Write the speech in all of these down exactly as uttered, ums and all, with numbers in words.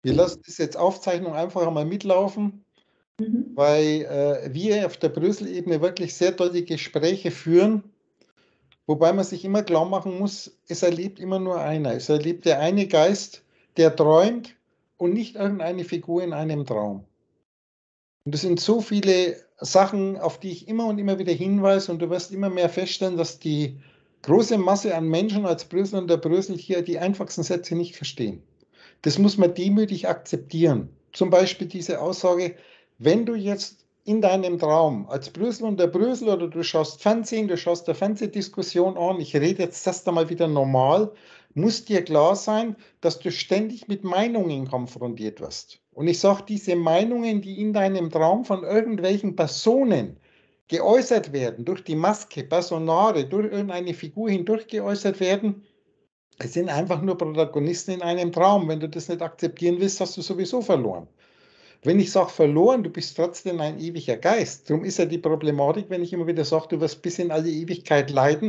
Wir lassen das jetzt Aufzeichnung einfach einmal mitlaufen, Mhm. weil äh, wir auf der Brüssel-Ebene wirklich sehr tolle Gespräche führen, wobei man sich immer klar machen muss, es erlebt immer nur einer. Es erlebt der eine Geist, der träumt und nicht irgendeine Figur in einem Traum. Und das sind so viele Sachen, auf die ich immer und immer wieder hinweise, und du wirst immer mehr feststellen, dass die große Masse an Menschen als Brüssel und der Brüssel hier die einfachsten Sätze nicht verstehen. Das muss man demütig akzeptieren. Zum Beispiel diese Aussage, wenn du jetzt in deinem Traum als Brüssel und der Brüssel oder du schaust Fernsehen, du schaust der Fernsehdiskussion an, ich rede jetzt das einmal wieder normal, muss dir klar sein, dass du ständig mit Meinungen konfrontiert wirst. Und ich sage, diese Meinungen, die in deinem Traum von irgendwelchen Personen geäußert werden, durch die Maske, Personare, durch irgendeine Figur hindurch geäußert werden, es sind einfach nur Protagonisten in einem Traum. Wenn du das nicht akzeptieren willst, hast du sowieso verloren. Wenn ich sage verloren, du bist trotzdem ein ewiger Geist. Darum ist ja die Problematik, wenn ich immer wieder sage, du wirst bis in alle Ewigkeit leiden.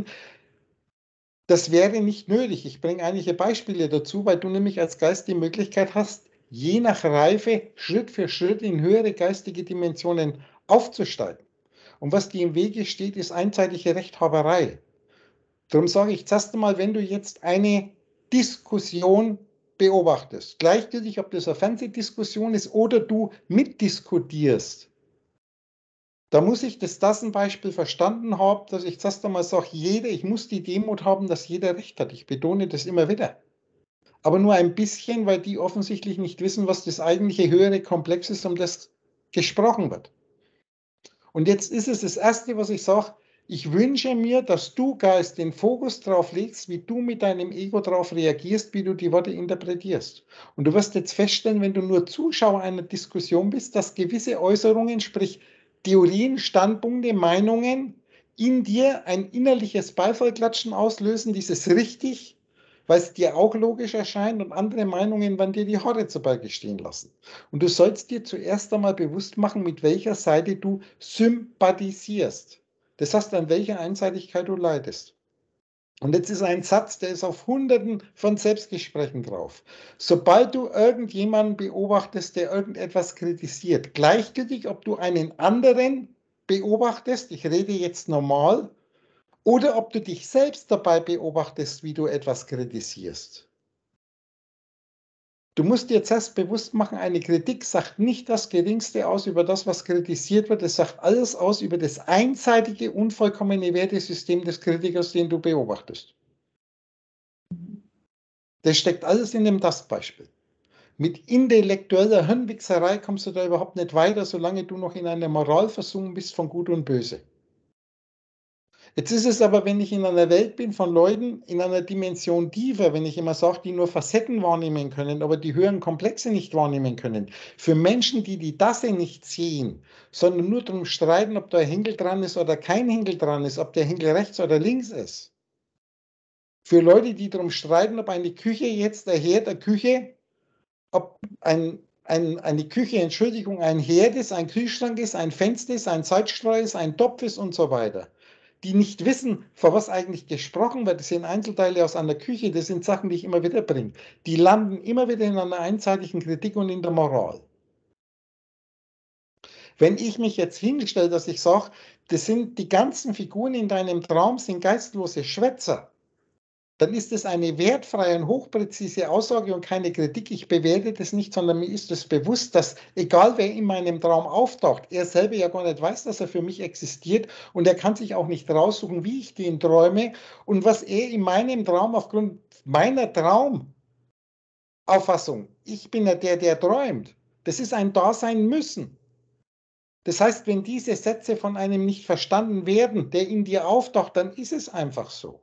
Das wäre nicht nötig. Ich bringe einige Beispiele dazu, weil du nämlich als Geist die Möglichkeit hast, je nach Reife Schritt für Schritt in höhere geistige Dimensionen aufzusteigen. Und was dir im Wege steht, ist einseitige Rechthaberei. Darum sage ich zuerst einmal, wenn du jetzt eine Diskussion beobachtest, gleichgültig, ob das eine Fernsehdiskussion ist oder du mitdiskutierst, da muss ich das, das ein Beispiel verstanden haben, dass ich zuerst einmal sage, jeder, ich muss die Demut haben, dass jeder Recht hat. Ich betone das immer wieder. Aber nur ein bisschen, weil die offensichtlich nicht wissen, was das eigentliche höhere Komplex ist, um das gesprochen wird. Und jetzt ist es das Erste, was ich sage, ich wünsche mir, dass du, Geist, den Fokus drauf legst, wie du mit deinem Ego darauf reagierst, wie du die Worte interpretierst. Und du wirst jetzt feststellen, wenn du nur Zuschauer einer Diskussion bist, dass gewisse Äußerungen, sprich Theorien, Standpunkte, Meinungen in dir ein innerliches Beifallklatschen auslösen, dieses richtig, weil es dir auch logisch erscheint, und andere Meinungen werden dir die Haare zu Berge stehen lassen. Und du sollst dir zuerst einmal bewusst machen, mit welcher Seite du sympathisierst. Das heißt, an welcher Einseitigkeit du leidest. Und jetzt ist ein Satz, der ist auf Hunderten von Selbstgesprächen drauf. Sobald du irgendjemanden beobachtest, der irgendetwas kritisiert, gleichgültig, ob du einen anderen beobachtest, ich rede jetzt normal, oder ob du dich selbst dabei beobachtest, wie du etwas kritisierst. Du musst dir jetzt erst bewusst machen, eine Kritik sagt nicht das Geringste aus über das, was kritisiert wird. Es sagt alles aus über das einseitige, unvollkommene Wertesystem des Kritikers, den du beobachtest. Das steckt alles in dem Das-Beispiel. Mit intellektueller Hirnwichserei kommst du da überhaupt nicht weiter, solange du noch in einer Moral versunken bist von Gut und Böse. Jetzt ist es aber, wenn ich in einer Welt bin von Leuten in einer Dimension tiefer, wenn ich immer sage, die nur Facetten wahrnehmen können, aber die höheren Komplexe nicht wahrnehmen können, für Menschen, die die Tasse nicht sehen, sondern nur darum streiten, ob da ein Henkel dran ist oder kein Henkel dran ist, ob der Henkel rechts oder links ist. Für Leute, die darum streiten, ob eine Küche jetzt, der Herd der Küche, ob ein, ein, eine Küche, Entschuldigung, ein Herd ist, ein Kühlschrank ist, ein Fenster ist, ein Salzstreuer ist, ein Topf ist und so weiter, die nicht wissen, vor was eigentlich gesprochen wird. Das sind Einzelteile aus einer Küche, das sind Sachen, die ich immer wieder bringe. Die landen immer wieder in einer einseitigen Kritik und in der Moral. Wenn ich mich jetzt hinstelle, dass ich sage, das sind die ganzen Figuren in deinem Traum, sind geistlose Schwätzer, dann ist es eine wertfreie und hochpräzise Aussage und keine Kritik. Ich bewerte das nicht, sondern mir ist es bewusst, dass egal wer in meinem Traum auftaucht, er selber ja gar nicht weiß, dass er für mich existiert, und er kann sich auch nicht raussuchen, wie ich den träume und was er in meinem Traum aufgrund meiner Traumauffassung, ich bin ja der, der träumt, das ist ein Dasein müssen. Das heißt, wenn diese Sätze von einem nicht verstanden werden, der in dir auftaucht, dann ist es einfach so.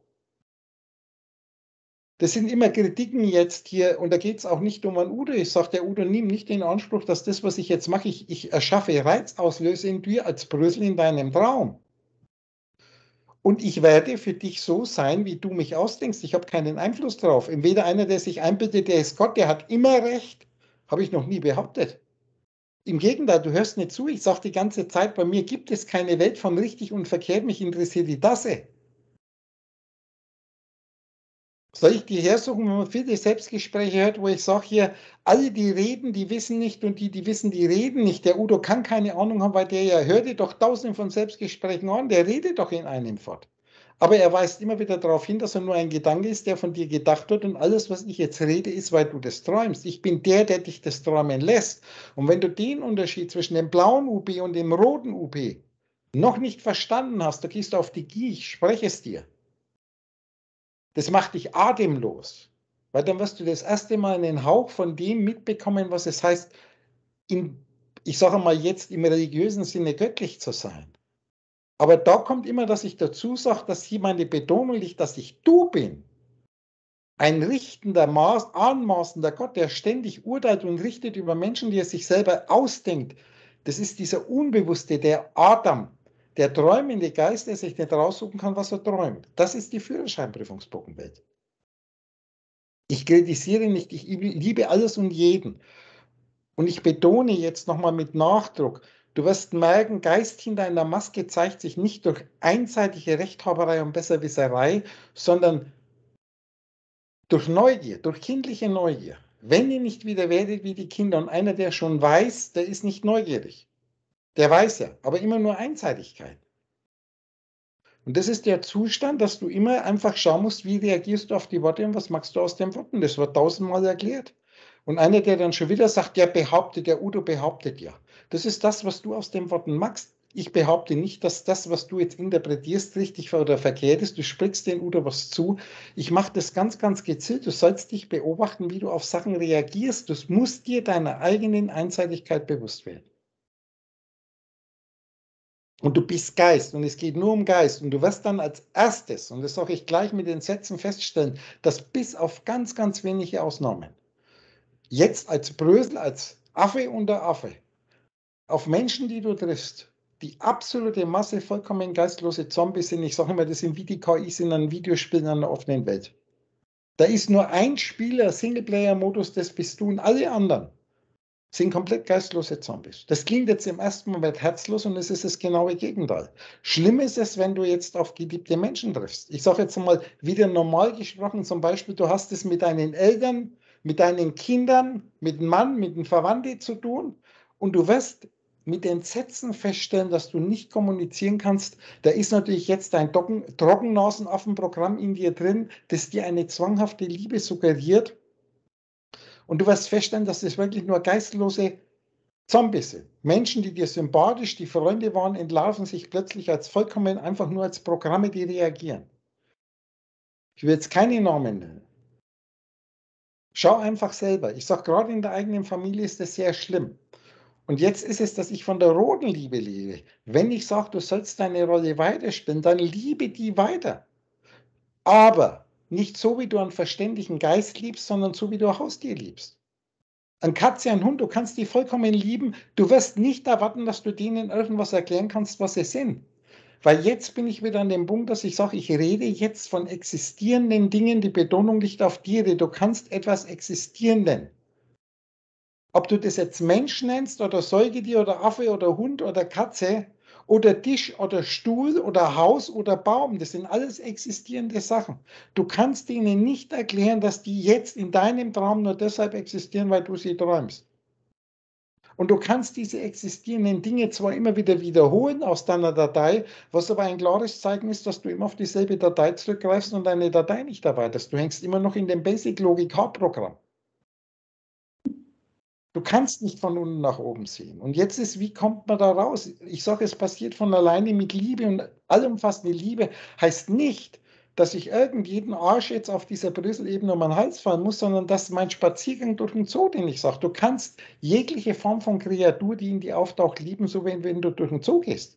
Das sind immer Kritiken jetzt hier, und da geht es auch nicht um einen Udo. Ich sage, der Udo, nimm nicht den Anspruch, dass das, was ich jetzt mache, ich, ich erschaffe Reizauslöse in dir als Brösel in deinem Traum. Und ich werde für dich so sein, wie du mich ausdenkst. Ich habe keinen Einfluss drauf. Entweder einer, der sich einbildet, der ist Gott, der hat immer recht, habe ich noch nie behauptet. Im Gegenteil, du hörst nicht zu. Ich sage die ganze Zeit, bei mir gibt es keine Welt von richtig und verkehrt. Mich interessiert die Tasse. Soll ich die hersuchen, wenn man viele Selbstgespräche hört, wo ich sage hier, alle, die reden, die wissen nicht und die, die wissen, die reden nicht. Der Udo kann keine Ahnung haben, weil der ja hört dir doch tausende von Selbstgesprächen an, der redet doch in einem fort. Aber er weist immer wieder darauf hin, dass er nur ein Gedanke ist, der von dir gedacht wird und alles, was ich jetzt rede, ist, weil du das träumst. Ich bin der, der dich das träumen lässt. Und wenn du den Unterschied zwischen dem blauen U P und dem roten U P noch nicht verstanden hast, da gehst du auf die Gie, ich spreche es dir. Das macht dich atemlos, weil dann wirst du das erste Mal einen Hauch von dem mitbekommen, was es heißt, in, ich sage mal jetzt im religiösen Sinne göttlich zu sein. Aber da kommt immer, dass ich dazu sage, dass hier meine Betonung liegt, dass ich du bin. Ein richtender, Maß, anmaßender Gott, der ständig urteilt und richtet über Menschen, die er sich selber ausdenkt. Das ist dieser Unbewusste, der Adam, der träumende Geist, der sich nicht raussuchen kann, was er träumt. Das ist die Führerscheinprüfungsbogenwelt. Ich kritisiere nicht, ich liebe alles und jeden. Und ich betone jetzt nochmal mit Nachdruck, du wirst merken, Geist hinter einer Maske zeigt sich nicht durch einseitige Rechthaberei und Besserwisserei, sondern durch Neugier, durch kindliche Neugier. Wenn ihr nicht wieder werdet wie die Kinder und einer, der schon weiß, der ist nicht neugierig. Der weiß ja, aber immer nur Einseitigkeit. Und das ist der Zustand, dass du immer einfach schauen musst, wie reagierst du auf die Worte und was machst du aus den Worten. Das wird tausendmal erklärt. Und einer, der dann schon wieder sagt, der behauptet, der Udo behauptet ja. Das ist das, was du aus den Worten machst. Ich behaupte nicht, dass das, was du jetzt interpretierst, richtig oder verkehrt ist. Du sprichst den Udo was zu. Ich mache das ganz, ganz gezielt. Du sollst dich beobachten, wie du auf Sachen reagierst. Du musst dir deiner eigenen Einseitigkeit bewusst werden. Und du bist Geist und es geht nur um Geist und du wirst dann als erstes, und das sage ich gleich mit den Sätzen feststellen, dass bis auf ganz, ganz wenige Ausnahmen, jetzt als Brösel, als Affe unter Affe, auf Menschen, die du triffst, die absolute Masse vollkommen geistlose Zombies sind. Ich sage immer, das sind wie die K Is in einem Videospiel in einer offenen Welt. Da ist nur ein Spieler, Singleplayer-Modus, das bist du und alle anderen sind komplett geistlose Zombies. Das klingt jetzt im ersten Moment herzlos und es ist das genaue Gegenteil. Schlimm ist es, wenn du jetzt auf geliebte Menschen triffst. Ich sage jetzt mal wieder normal gesprochen, zum Beispiel, du hast es mit deinen Eltern, mit deinen Kindern, mit dem Mann, mit den Verwandten zu tun und du wirst mit Entsetzen feststellen, dass du nicht kommunizieren kannst. Da ist natürlich jetzt ein Trockennasenaffenprogramm in dir drin, das dir eine zwanghafte Liebe suggeriert. Und du wirst feststellen, dass das wirklich nur geistlose Zombies sind. Menschen, die dir sympathisch, die Freunde waren, entlarven sich plötzlich als vollkommen einfach nur als Programme, die reagieren. Ich will jetzt keine Namen nennen. Schau einfach selber. Ich sage, gerade in der eigenen Familie ist das sehr schlimm. Und jetzt ist es, dass ich von der roten Liebe lebe. Wenn ich sage, du sollst deine Rolle weiterspielen, dann liebe die weiter. Aber nicht so, wie du einen verständigen Geist liebst, sondern so, wie du ein Haustier liebst. Eine Katze, ein Hund, du kannst die vollkommen lieben. Du wirst nicht erwarten, dass du denen irgendwas erklären kannst, was sie sind. Weil jetzt bin ich wieder an dem Punkt, dass ich sage, ich rede jetzt von existierenden Dingen, die Betonung liegt auf Tiere. Du kannst etwas existieren nennen. Ob du das jetzt Mensch nennst oder Säugetier oder Affe oder Hund oder Katze oder Tisch oder Stuhl oder Haus oder Baum, das sind alles existierende Sachen. Du kannst ihnen nicht erklären, dass die jetzt in deinem Traum nur deshalb existieren, weil du sie träumst. Und du kannst diese existierenden Dinge zwar immer wieder wiederholen aus deiner Datei, was aber ein klares Zeichen ist, dass du immer auf dieselbe Datei zurückgreifst und deine Datei nicht erweiterst. Du hängst immer noch in dem Basic-Logik-H-Programm. Du kannst nicht von unten nach oben sehen. Und jetzt ist, wie kommt man da raus? Ich sage, es passiert von alleine mit Liebe und allumfassende Liebe heißt nicht, dass ich irgendeinen Arsch jetzt auf dieser Brüssel-Ebene um den Hals fallen muss, sondern dass mein Spaziergang durch den Zoo, den ich sage, du kannst jegliche Form von Kreatur, die in dir auftaucht, lieben, so wie wenn du durch den Zoo gehst.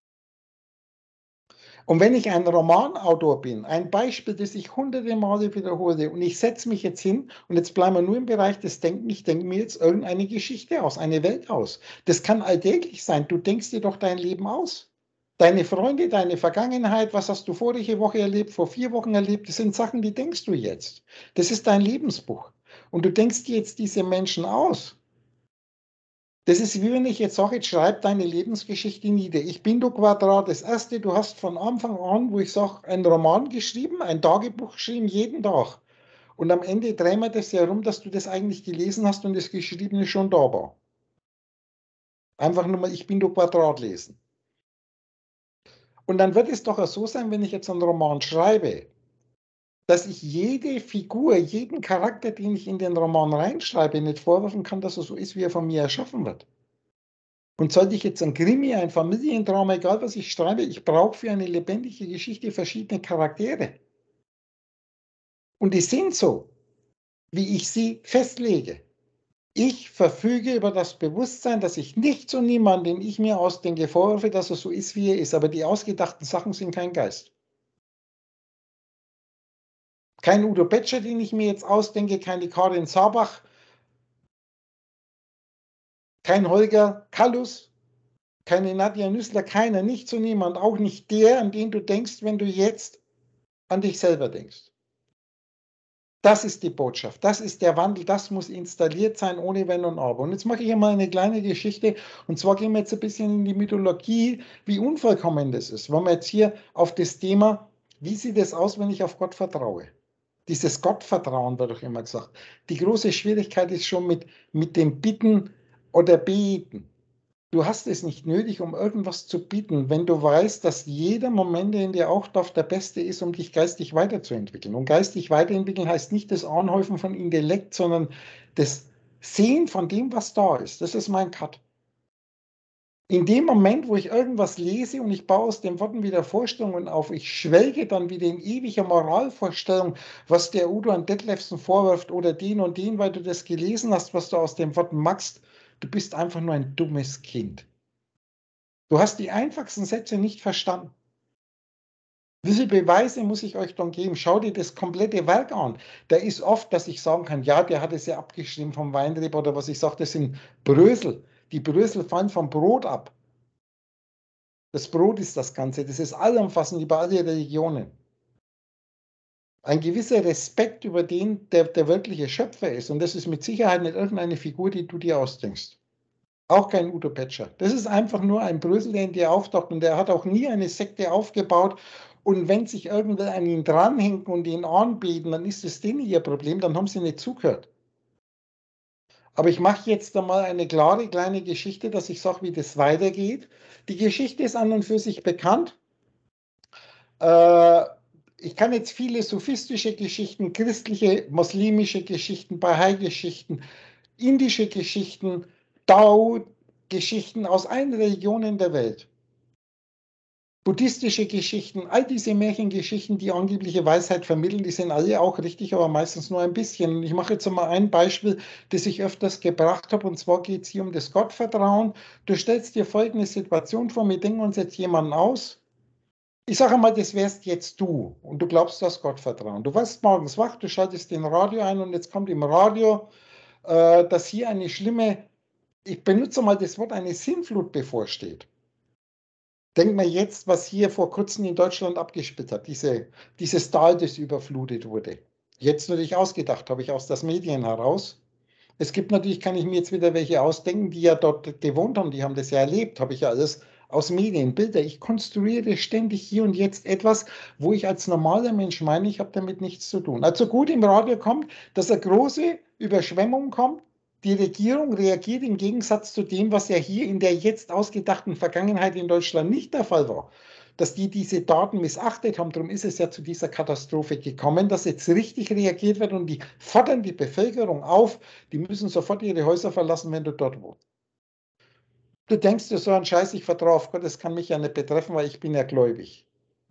Und wenn ich ein Romanautor bin, ein Beispiel, das ich hunderte Male wiederhole und ich setze mich jetzt hin und jetzt bleiben wir nur im Bereich des Denken, ich denke mir jetzt irgendeine Geschichte aus, eine Welt aus. Das kann alltäglich sein, du denkst dir doch dein Leben aus. Deine Freunde, deine Vergangenheit, was hast du vorige Woche erlebt, vor vier Wochen erlebt, das sind Sachen, die denkst du jetzt. Das ist dein Lebensbuch. Und du denkst dir jetzt diese Menschen aus. Das ist wie wenn ich jetzt sage, jetzt schreib deine Lebensgeschichte nieder. Ich bin du Quadrat. Das erste, du hast von Anfang an, wo ich sage, einen Roman geschrieben, ein Tagebuch geschrieben, jeden Tag. Und am Ende drehen wir das ja rum, dass du das eigentlich gelesen hast und das Geschriebene schon da war. Einfach nur mal, ich bin du Quadrat lesen. Und dann wird es doch auch so sein, wenn ich jetzt einen Roman schreibe, dass ich jede Figur, jeden Charakter, den ich in den Roman reinschreibe, nicht vorwerfen kann, dass er so ist, wie er von mir erschaffen wird. Und sollte ich jetzt ein Krimi, ein Familiendrama, egal was ich schreibe, ich brauche für eine lebendige Geschichte verschiedene Charaktere. Und die sind so, wie ich sie festlege. Ich verfüge über das Bewusstsein, dass ich nicht so niemand, den ich mir ausdenke, vorwerfe, dass er so ist, wie er ist. Aber die ausgedachten Sachen sind kein Geist. Kein Udo Betscher, den ich mir jetzt ausdenke, keine Karin Sabach, kein Holger Kallus, keine Nadja Nüssler, keiner, nicht so niemand, auch nicht der, an den du denkst, wenn du jetzt an dich selber denkst. Das ist die Botschaft, das ist der Wandel, das muss installiert sein, ohne Wenn und Aber. Und jetzt mache ich hier mal eine kleine Geschichte, und zwar gehen wir jetzt ein bisschen in die Mythologie, wie unvollkommen das ist. Wenn wir jetzt hier auf das Thema, wie sieht es aus, wenn ich auf Gott vertraue? Dieses Gottvertrauen wird doch immer gesagt. Die große Schwierigkeit ist schon mit, mit dem Bitten oder Beten. Du hast es nicht nötig, um irgendwas zu bieten, wenn du weißt, dass jeder Moment, der in dir auftaucht, der beste ist, um dich geistig weiterzuentwickeln. Und geistig weiterentwickeln heißt nicht das Anhäufen von Intellekt, sondern das Sehen von dem, was da ist. Das ist mein Cut. In dem Moment, wo ich irgendwas lese und ich baue aus den Worten wieder Vorstellungen auf, ich schwelge dann wieder in ewiger Moralvorstellung, was der Udo an Detlefsen vorwirft oder den und den, weil du das gelesen hast, was du aus den Worten machst. Du bist einfach nur ein dummes Kind. Du hast die einfachsten Sätze nicht verstanden. Wie viele Beweise muss ich euch dann geben? Schau dir das komplette Werk an. Da ist oft, dass ich sagen kann, ja, der hat es ja abgeschrieben vom Weinreb, oder was ich sage, das sind Brösel. Die Brösel fallen vom Brot ab. Das Brot ist das Ganze. Das ist allumfassend über alle Religionen. Ein gewisser Respekt über den, der der wirkliche Schöpfer ist. Und das ist mit Sicherheit nicht irgendeine Figur, die du dir ausdenkst. Auch kein Udo Petscher. Das ist einfach nur ein Brösel, der in dir auftaucht, und der hat auch nie eine Sekte aufgebaut. Und wenn sich irgendwer an ihn dranhängt und ihn anbeten, dann ist es denen ihr Problem, dann haben sie nicht zugehört. Aber ich mache jetzt einmal eine klare kleine Geschichte, dass ich sage, wie das weitergeht. Die Geschichte ist an und für sich bekannt. Äh, ich kann jetzt viele sophistische Geschichten, christliche, muslimische Geschichten, Bahai-Geschichten, indische Geschichten, Tao-Geschichten aus allen Religionen der Welt, buddhistische Geschichten, all diese Märchengeschichten, die angebliche Weisheit vermitteln, die sind alle auch richtig, aber meistens nur ein bisschen. Ich mache jetzt mal ein Beispiel, das ich öfters gebracht habe, und zwar geht es hier um das Gottvertrauen. Du stellst dir folgende Situation vor: Wir denken uns jetzt jemanden aus. Ich sage mal, das wärst jetzt du, und du glaubst, du hast Gottvertrauen. Du warst morgens wach, du schaltest den Radio ein, und jetzt kommt im Radio, äh, dass hier eine schlimme, ich benutze mal das Wort, eine Sintflut bevorsteht. Denk mal jetzt, was hier vor kurzem in Deutschland abgespielt hat, diese, dieses Tal, das überflutet wurde. Jetzt natürlich ausgedacht, habe ich aus den Medien heraus. Es gibt natürlich, kann ich mir jetzt wieder welche ausdenken, die ja dort gewohnt haben, die haben das ja erlebt, habe ich ja alles aus Medien, Bilder. Ich konstruiere ständig hier und jetzt etwas, wo ich als normaler Mensch meine, ich habe damit nichts zu tun. Also gut, im Radio kommt, dass eine große Überschwemmung kommt. Die Regierung reagiert im Gegensatz zu dem, was ja hier in der jetzt ausgedachten Vergangenheit in Deutschland nicht der Fall war, dass die diese Daten missachtet haben. Darum ist es ja zu dieser Katastrophe gekommen, dass jetzt richtig reagiert wird, und die fordern die Bevölkerung auf, die müssen sofort ihre Häuser verlassen, wenn du dort wohnst. Du denkst dir so einen Scheiß, ich vertraue auf Gott, das kann mich ja nicht betreffen, weil ich bin ja gläubig.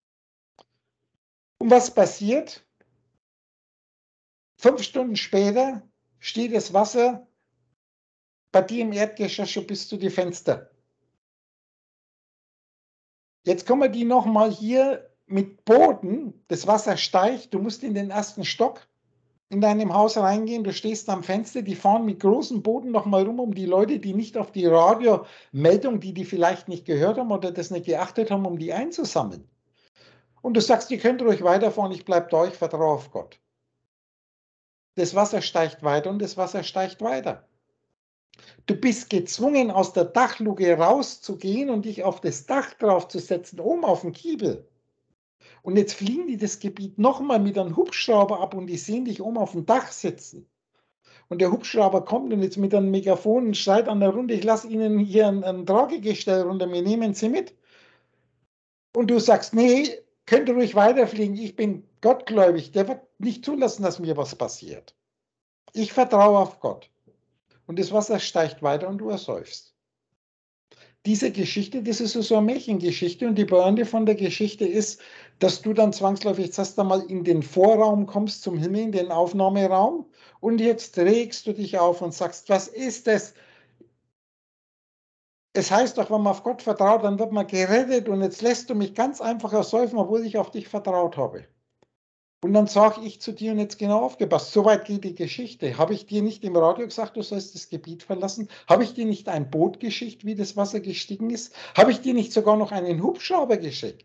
Und was passiert? Fünf Stunden später steht das Wasser bei dir im Erdgeschoss schon bis zu die Fenster. Jetzt kommen die nochmal hier mit Boden, das Wasser steigt, du musst in den ersten Stock in deinem Haus reingehen, du stehst am Fenster, die fahren mit großem Boden nochmal rum, um die Leute, die nicht auf die Radiomeldung, die die vielleicht nicht gehört haben oder das nicht geachtet haben, um die einzusammeln. Und du sagst, ihr könnt ruhig weiterfahren, ich bleibe da, ich vertraue auf Gott. Das Wasser steigt weiter und das Wasser steigt weiter. Du bist gezwungen, aus der Dachluke rauszugehen und dich auf das Dach draufzusetzen, oben auf den Giebel. Und jetzt fliegen die das Gebiet nochmal mit einem Hubschrauber ab und die sehen dich oben auf dem Dach sitzen. Und der Hubschrauber kommt und jetzt mit einem Megafon und schreit an der Runde, ich lasse Ihnen hier ein, ein Tragegestell runter, wir nehmen Sie mit. Und du sagst, nee, könnt ihr ruhig weiterfliegen, ich bin gottgläubig, der wird nicht zulassen, dass mir was passiert. Ich vertraue auf Gott. Und das Wasser steigt weiter und du ersäufst. Diese Geschichte, das ist so eine Märchengeschichte und die Pointe von der Geschichte ist, dass du dann zwangsläufig jetzt erst einmal in den Vorraum kommst zum Himmel, in den Aufnahmeraum und jetzt regst du dich auf und sagst, was ist das? Es heißt doch, wenn man auf Gott vertraut, dann wird man gerettet und jetzt lässt du mich ganz einfach ersäufen, obwohl ich auf dich vertraut habe. Und dann sage ich zu dir, und jetzt genau aufgepasst, so weit geht die Geschichte. Habe ich dir nicht im Radio gesagt, du sollst das Gebiet verlassen? Habe ich dir nicht ein Boot geschickt, wie das Wasser gestiegen ist? Habe ich dir nicht sogar noch einen Hubschrauber geschickt?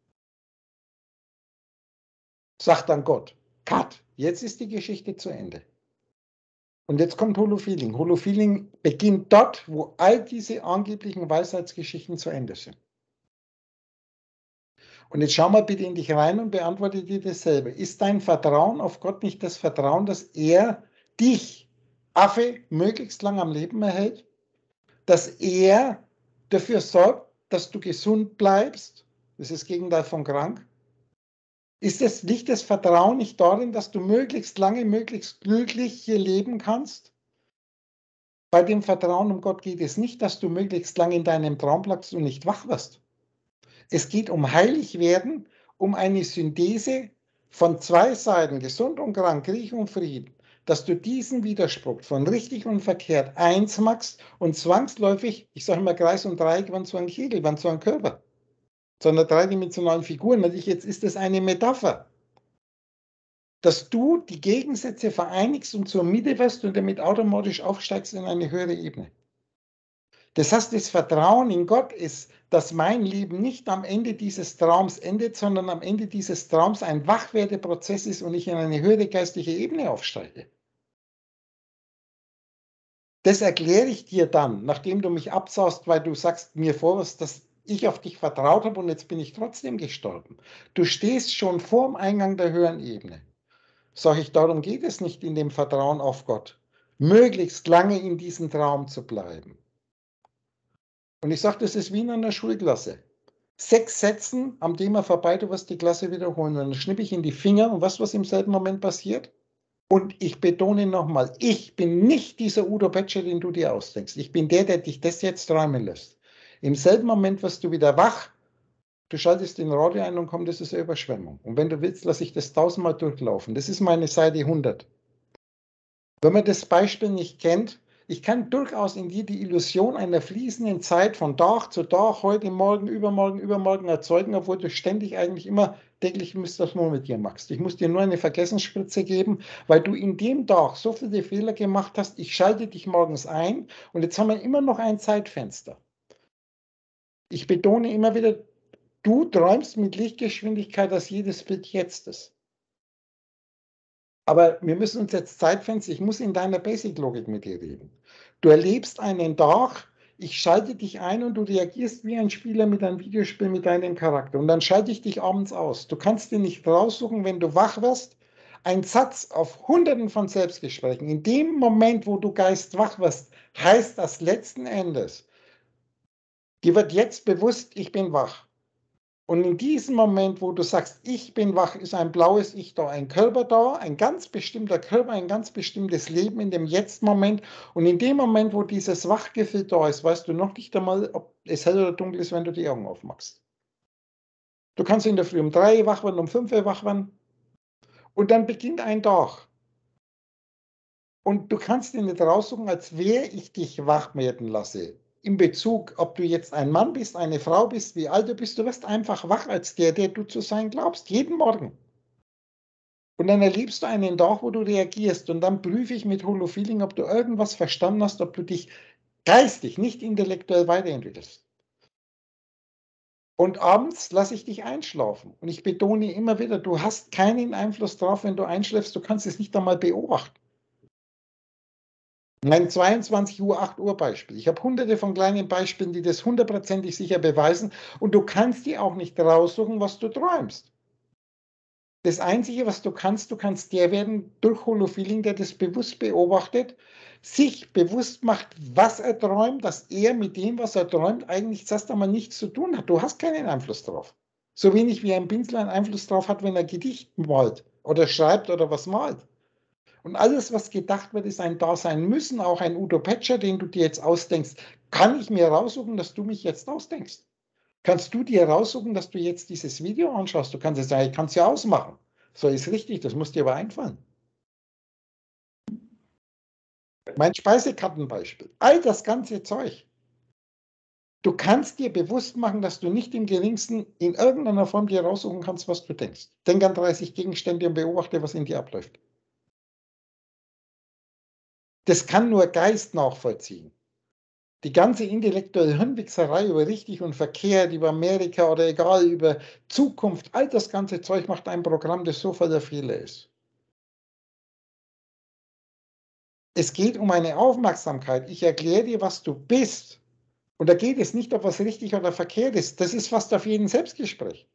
Sagt dann Gott, cut, jetzt ist die Geschichte zu Ende. Und jetzt kommt Holofeeling. Holofeeling beginnt dort, wo all diese angeblichen Weisheitsgeschichten zu Ende sind. Und jetzt schau mal bitte in dich rein und beantworte dir dasselbe. Ist dein Vertrauen auf Gott nicht das Vertrauen, dass er dich, Affe, möglichst lang am Leben erhält? Dass er dafür sorgt, dass du gesund bleibst? Das ist das Gegenteil von krank. Ist es nicht das Vertrauen nicht darin, dass du möglichst lange, möglichst glücklich hier leben kannst? Bei dem Vertrauen um Gott geht es nicht, dass du möglichst lange in deinem Traum bleibst und nicht wach wirst. Es geht um Heiligwerden, um eine Synthese von zwei Seiten, gesund und krank, Krieg und Frieden, dass du diesen Widerspruch von richtig und verkehrt eins machst und zwangsläufig, ich sage immer, Kreis und Dreieck waren zu einem Kegel, waren zu einem Körper, zu einer dreidimensionalen Figur. Natürlich, jetzt ist das eine Metapher, dass du die Gegensätze vereinigst und zur Mitte wirst und damit automatisch aufsteigst in eine höhere Ebene. Das heißt, das Vertrauen in Gott ist, dass mein Leben nicht am Ende dieses Traums endet, sondern am Ende dieses Traums ein Wachwerdeprozess ist und ich in eine höhere geistliche Ebene aufsteige. Das erkläre ich dir dann, nachdem du mich absaust, weil du sagst mir vorwärts, dass ich auf dich vertraut habe und jetzt bin ich trotzdem gestorben. Du stehst schon vorm Eingang der höheren Ebene. Sag ich, darum geht es nicht in dem Vertrauen auf Gott, möglichst lange in diesem Traum zu bleiben. Und ich sage, das ist wie in einer Schulklasse. Sechs Sätzen am Thema vorbei, du wirst die Klasse wiederholen. Und dann schnippe ich in die Finger und was, was im selben Moment passiert? Und ich betone nochmal, ich bin nicht dieser Udo Betscher, den du dir ausdenkst. Ich bin der, der dich das jetzt träumen lässt. Im selben Moment wirst du wieder wach, du schaltest den Radio ein und kommt, das ist eine Überschwemmung. Und wenn du willst, lasse ich das tausendmal durchlaufen. Das ist meine Seite hundert. Wenn man das Beispiel nicht kennt, ich kann durchaus in dir die Illusion einer fließenden Zeit von Tag zu Tag, heute, morgen, übermorgen, übermorgen erzeugen, obwohl du ständig eigentlich immer täglich Mister Small mit dir machst. Ich muss dir nur eine Vergessensspritze geben, weil du in dem Tag so viele Fehler gemacht hast. Ich schalte dich morgens ein und jetzt haben wir immer noch ein Zeitfenster. Ich betone immer wieder, du träumst mit Lichtgeschwindigkeit, dass jedes Bild jetzt ist. Aber wir müssen uns jetzt Zeitfenster, ich muss in deiner Basic-Logik mit dir reden. Du erlebst einen Tag, ich schalte dich ein und du reagierst wie ein Spieler mit einem Videospiel mit deinem Charakter. Und dann schalte ich dich abends aus. Du kannst dir nicht raussuchen, wenn du wach wirst, ein Satz auf hunderten von Selbstgesprächen. In dem Moment, wo du geistwach wirst, heißt das letzten Endes, dir wird jetzt bewusst, ich bin wach. Und in diesem Moment, wo du sagst, ich bin wach, ist ein blaues Ich da, ein Körper da, ein ganz bestimmter Körper, ein ganz bestimmtes Leben in dem Jetzt-Moment. Und in dem Moment, wo dieses Wachgefühl da ist, weißt du noch nicht einmal, ob es hell oder dunkel ist, wenn du die Augen aufmachst. Du kannst in der Früh um drei wach werden, um fünf wach werden. Und dann beginnt ein Tag. Und du kannst ihn nicht raussuchen, als wäre ich dich wach werden lasse. In Bezug, ob du jetzt ein Mann bist, eine Frau bist, wie alt du bist, du wirst einfach wach als der, der du zu sein glaubst, jeden Morgen. Und dann erlebst du einen Tag, wo du reagierst und dann prüfe ich mit Holofeeling, ob du irgendwas verstanden hast, ob du dich geistig, nicht intellektuell weiterentwickelst. Und abends lasse ich dich einschlafen. Und ich betone immer wieder, du hast keinen Einfluss darauf, wenn du einschläfst, du kannst es nicht einmal beobachten. Mein zweiundzwanzig Uhr, acht Uhr Beispiel. Ich habe hunderte von kleinen Beispielen, die das hundertprozentig sicher beweisen. Und du kannst dir auch nicht raussuchen, was du träumst. Das Einzige, was du kannst, du kannst der werden durch Holofeeling, der das bewusst beobachtet, sich bewusst macht, was er träumt, dass er mit dem, was er träumt, eigentlich erst einmal nichts zu tun hat. Du hast keinen Einfluss drauf. So wenig wie ein Pinsel einen Einfluss drauf hat, wenn er Gedicht malt oder schreibt oder was malt. Und alles, was gedacht wird, ist ein Dasein müssen, auch ein Udo Petscher, den du dir jetzt ausdenkst. Kann ich mir raussuchen, dass du mich jetzt ausdenkst? Kannst du dir raussuchen, dass du jetzt dieses Video anschaust? Du kannst es ja, ich kann es ja ausmachen. So ist richtig, das muss dir aber einfallen. Mein Speisekartenbeispiel. All das ganze Zeug. Du kannst dir bewusst machen, dass du nicht im geringsten in irgendeiner Form dir raussuchen kannst, was du denkst. Denk an dreißig Gegenstände und beobachte, was in dir abläuft. Das kann nur Geist nachvollziehen. Die ganze intellektuelle Hirnwichserei über richtig und verkehrt, über Amerika oder egal, über Zukunft, all das ganze Zeug macht ein Programm, das so voller Fehler ist. Es geht um eine Aufmerksamkeit. Ich erkläre dir, was du bist. Und da geht es nicht, ob was richtig oder verkehrt ist. Das ist fast auf jeden Selbstgespräch.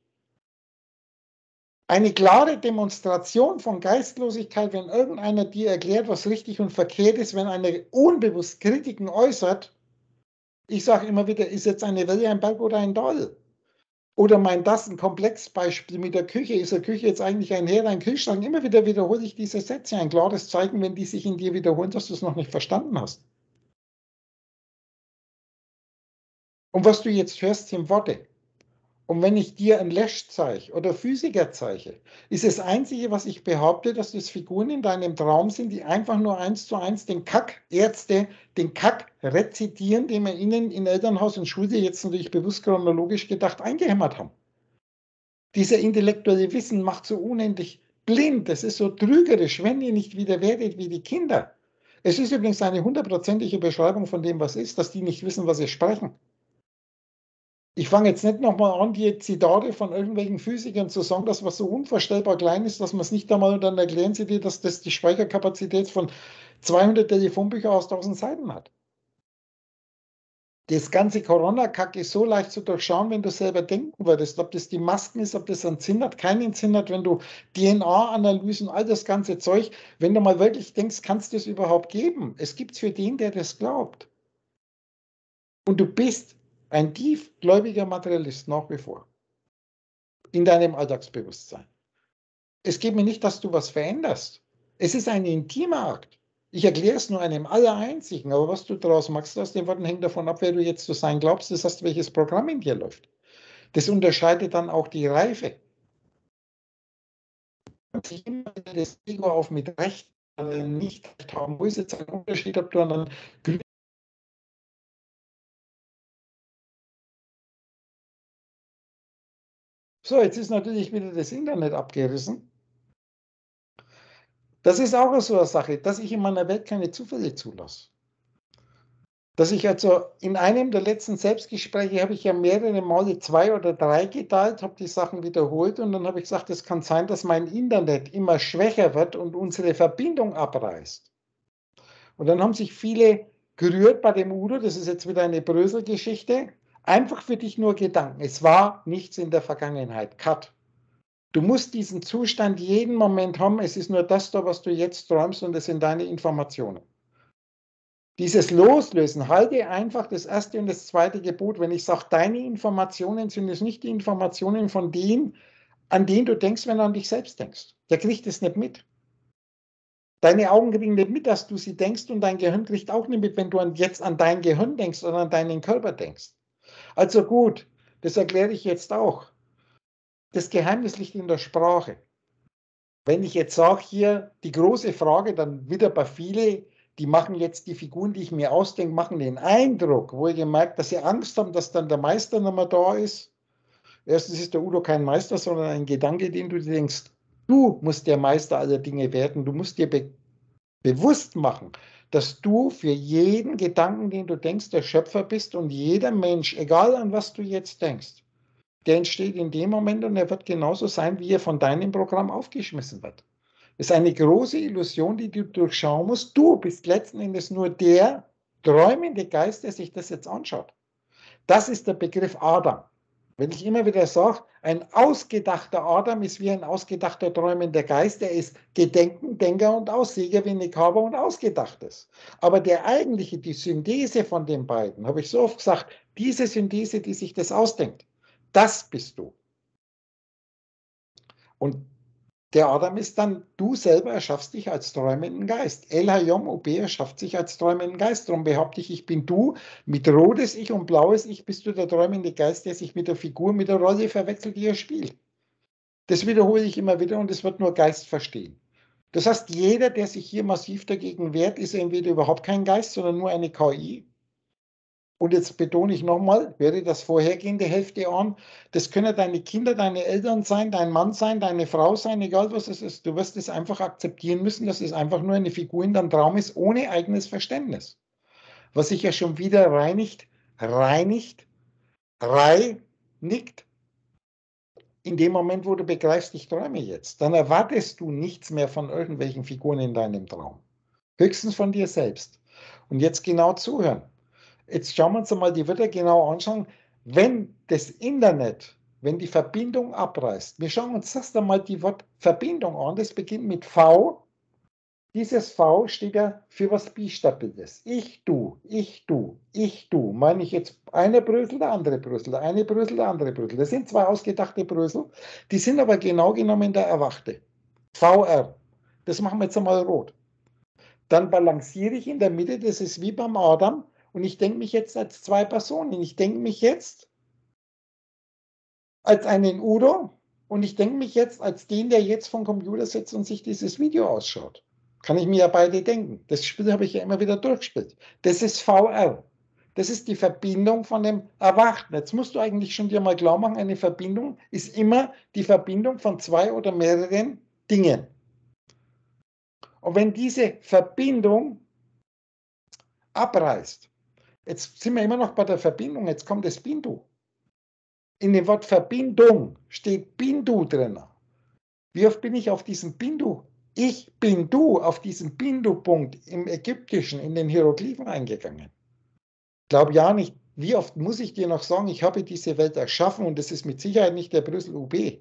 Eine klare Demonstration von Geistlosigkeit, wenn irgendeiner dir erklärt, was richtig und verkehrt ist, wenn einer unbewusst Kritiken äußert. Ich sage immer wieder, ist jetzt eine Welle ein Berg oder ein Tal? Oder mein das ein Komplexbeispiel mit der Küche. Ist der Küche jetzt eigentlich ein Herd, ein Kühlschrank? Immer wieder wiederhole ich diese Sätze. Ein klares Zeichen, wenn die sich in dir wiederholen, dass du es noch nicht verstanden hast. Und was du jetzt hörst, sind Worte. Und wenn ich dir ein Lesch zeige oder Physiker zeige, ist das Einzige, was ich behaupte, dass das Figuren in deinem Traum sind, die einfach nur eins zu eins den Kack Ärzte, den Kack rezitieren, den wir ihnen in Elternhaus und Schule jetzt natürlich bewusst chronologisch gedacht eingehämmert haben. Dieser intellektuelle Wissen macht so unendlich blind, das ist so trügerisch, wenn ihr nicht wieder werdet wie die Kinder. Es ist übrigens eine hundertprozentige Beschreibung von dem, was ist, dass die nicht wissen, was sie sprechen. Ich fange jetzt nicht nochmal an, die Zitate von irgendwelchen Physikern zu sagen, dass was so unvorstellbar klein ist, dass man es nicht einmal, und dann erklären sie dir, dass das die Speicherkapazität von zweihundert Telefonbücher aus tausend Seiten hat. Das ganze Corona-Kack ist so leicht zu durchschauen, wenn du selber denken würdest, ob das die Masken ist, ob das einen Sinn hat, keinen Sinn hat, wenn du D N A-Analysen, all das ganze Zeug, wenn du mal wirklich denkst, kann es das überhaupt geben? Es gibt es für den, der das glaubt. Und du bist ein tiefgläubiger Materialist nach wie vor. In deinem Alltagsbewusstsein. Es geht mir nicht, dass du was veränderst. Es ist ein intimer Akt. Ich erkläre es nur einem Allereinzigen, aber was du daraus machst aus den Worten, hängt davon ab, wer du jetzt zu sein glaubst, das heißt, welches Programm in dir läuft. Das unterscheidet dann auch die Reife. Sich immer das Ego auf mit Recht äh, nicht haben, wo ist jetzt ein Unterschied, ob du einen So, jetzt ist natürlich wieder das Internet abgerissen. Das ist auch so eine Sache, dass ich in meiner Welt keine Zufälle zulasse. Dass ich also in einem der letzten Selbstgespräche habe ich ja mehrere Male zwei oder drei geteilt, habe die Sachen wiederholt und dann habe ich gesagt, es kann sein, dass mein Internet immer schwächer wird und unsere Verbindung abreißt. Und dann haben sich viele gerührt bei dem Udo, das ist jetzt wieder eine Brösel-Geschichte, einfach für dich nur Gedanken. Es war nichts in der Vergangenheit. Cut. Du musst diesen Zustand jeden Moment haben. Es ist nur das da, was du jetzt träumst und es sind deine Informationen. Dieses Loslösen, halte einfach das erste und das zweite Gebot. Wenn ich sage, deine Informationen sind es nicht die Informationen von denen, an denen du denkst, wenn du an dich selbst denkst. Der kriegt es nicht mit. Deine Augen kriegen nicht mit, dass du sie denkst und dein Gehirn kriegt auch nicht mit, wenn du an, jetzt an dein Gehirn denkst oder an deinen Körper denkst. Also gut, das erkläre ich jetzt auch. Das Geheimnis liegt in der Sprache. Wenn ich jetzt sage hier die große Frage, dann wieder bei vielen, die machen jetzt die Figuren, die ich mir ausdenke, machen den Eindruck, wo ich gemerkt, dass sie Angst haben, dass dann der Meister nicht mehr da ist. Erstens ist der Udo kein Meister, sondern ein Gedanke, den du dir denkst, du musst der Meister aller Dinge werden. Du musst dir be bewusst machen, dass du für jeden Gedanken, den du denkst, der Schöpfer bist und jeder Mensch, egal an was du jetzt denkst, der entsteht in dem Moment und er wird genauso sein, wie er von deinem Programm aufgeschmissen wird. Das ist eine große Illusion, die du durchschauen musst. Du bist letzten Endes nur der träumende Geist, der sich das jetzt anschaut. Das ist der Begriff Adam. Wenn ich immer wieder sage, ein ausgedachter Adam ist wie ein ausgedachter träumender Geist, der ist Gedenken, Denker und Aussäger wie Nekaba und Ausgedachtes. Aber der eigentliche, die Synthese von den beiden, habe ich so oft gesagt, diese Synthese, die sich das ausdenkt, das bist du. Und der Adam ist dann, du selber erschaffst dich als träumenden Geist. El Hayom Obe erschafft sich als träumenden Geist. Darum behaupte ich, ich bin du. Mit rotes Ich und blaues Ich bist du der träumende Geist, der sich mit der Figur, mit der Rolle verwechselt, die er spielt. Das wiederhole ich immer wieder und es wird nur Geist verstehen. Das heißt, jeder, der sich hier massiv dagegen wehrt, ist entweder überhaupt kein Geist, sondern nur eine K I. Und jetzt betone ich nochmal, höre das vorhergehende Hälfte an, das können deine Kinder, deine Eltern sein, dein Mann sein, deine Frau sein, egal was es ist. Du wirst es einfach akzeptieren müssen, dass es einfach nur eine Figur in deinem Traum ist, ohne eigenes Verständnis. Was sich ja schon wieder reinigt, reinigt, reinigt, in dem Moment, wo du begreifst, ich träume jetzt. Dann erwartest du nichts mehr von irgendwelchen Figuren in deinem Traum. Höchstens von dir selbst. Und jetzt genau zuhören. Jetzt schauen wir uns einmal die Wörter genau anschauen. Wenn das Internet, wenn die Verbindung abreißt, wir schauen uns erst einmal die Wort Verbindung an, das beginnt mit V. Dieses V steht ja für was Bistabiles. Ich, du, ich, du, ich, du. Meine ich jetzt eine Brösel, der andere Brösel, der eine Brösel, der andere Brösel. Das sind zwei ausgedachte Brösel, die sind aber genau genommen der Erwachte. V R. Das machen wir jetzt einmal rot. Dann balanciere ich in der Mitte, das ist wie beim Adam, und ich denke mich jetzt als zwei Personen. Ich denke mich jetzt als einen Udo und ich denke mich jetzt als den, der jetzt vom Computer sitzt und sich dieses Video ausschaut. Kann ich mir ja beide denken. Das Spiel habe ich ja immer wieder durchgespielt. Das ist V R. Das ist die Verbindung von dem Erwachten. Jetzt musst du eigentlich schon dir mal klar machen, eine Verbindung ist immer die Verbindung von zwei oder mehreren Dingen. Und wenn diese Verbindung abreißt, jetzt sind wir immer noch bei der Verbindung, jetzt kommt das Bindu. In dem Wort Verbindung steht Bindu drin. Wie oft bin ich auf diesen Bindu, ich bin du, auf diesen Bindu-Punkt im Ägyptischen, in den Hieroglyphen eingegangen? Glaub ja nicht. Wie oft muss ich dir noch sagen, ich habe diese Welt erschaffen und das ist mit Sicherheit nicht der Brüssel U B.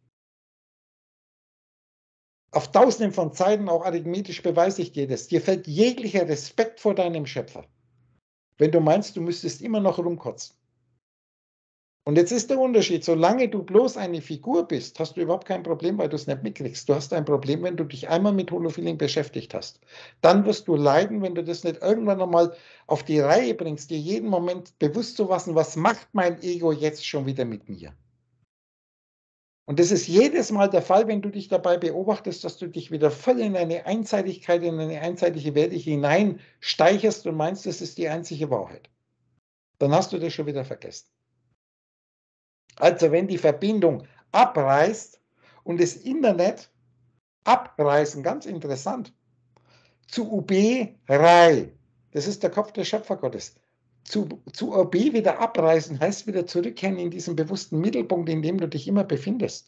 Auf tausenden von Zeiten, auch arithmetisch, beweise ich dir das. Dir fällt jeglicher Respekt vor deinem Schöpfer, wenn du meinst, du müsstest immer noch rumkotzen. Und jetzt ist der Unterschied, solange du bloß eine Figur bist, hast du überhaupt kein Problem, weil du es nicht mitkriegst. Du hast ein Problem, wenn du dich einmal mit Holofeeling beschäftigt hast. Dann wirst du leiden, wenn du das nicht irgendwann einmal auf die Reihe bringst, dir jeden Moment bewusst zu lassen, was macht mein Ego jetzt schon wieder mit mir? Und das ist jedes Mal der Fall, wenn du dich dabei beobachtest, dass du dich wieder voll in eine Einseitigkeit, in eine einseitige Welt hineinsteicherst und meinst, das ist die einzige Wahrheit. Dann hast du das schon wieder vergessen. Also wenn die Verbindung abreißt und das Internet abreißen, ganz interessant, zu U B Rai, das ist der Kopf des Schöpfergottes, zu, zu U B wieder abreißen, heißt wieder zurückkehren in diesen bewussten Mittelpunkt, in dem du dich immer befindest.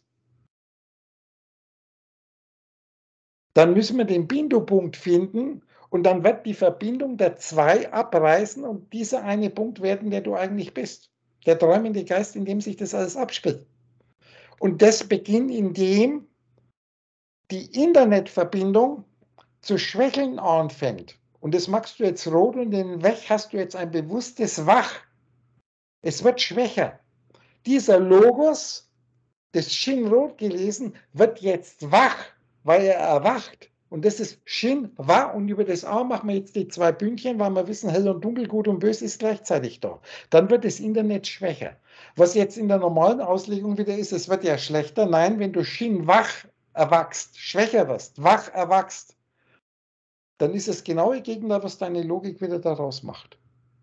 Dann müssen wir den Bindu-Punkt finden und dann wird die Verbindung der zwei abreißen und dieser eine Punkt werden, der du eigentlich bist. Der träumende Geist, in dem sich das alles abspielt. Und das beginnt, indem die Internetverbindung zu schwächeln anfängt. Und das machst du jetzt rot und in Weg hast du jetzt ein bewusstes Wach. Es wird schwächer. Dieser Logos, das Shin-Rot gelesen, wird jetzt wach, weil er erwacht. Und das ist Shin-Wa und über das A machen wir jetzt die zwei Pünktchen, weil wir wissen, hell und dunkel, gut und böse ist gleichzeitig da. Dann wird das Internet schwächer. Was jetzt in der normalen Auslegung wieder ist, es wird ja schlechter. Nein, wenn du Shin-Wach erwachst, schwächer wirst, wach erwachst, dann ist es genaue Gegenteil, was deine Logik wieder daraus macht.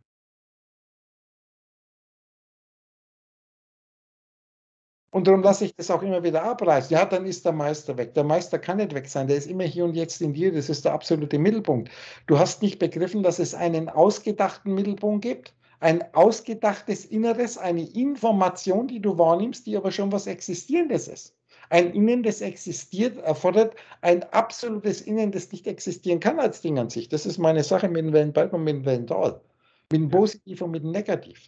Und darum lasse ich das auch immer wieder abreißen. Ja, dann ist der Meister weg. Der Meister kann nicht weg sein. Der ist immer hier und jetzt in dir. Das ist der absolute Mittelpunkt. Du hast nicht begriffen, dass es einen ausgedachten Mittelpunkt gibt. Ein ausgedachtes Inneres, eine Information, die du wahrnimmst, die aber schon was Existierendes ist. Ein Innen, das existiert, erfordert ein absolutes Innen, das nicht existieren kann als Ding an sich. Das ist meine Sache mit dem Wellenbalken und mit dem Wellental. Mit dem Ja. Positiv und mit dem Negativ.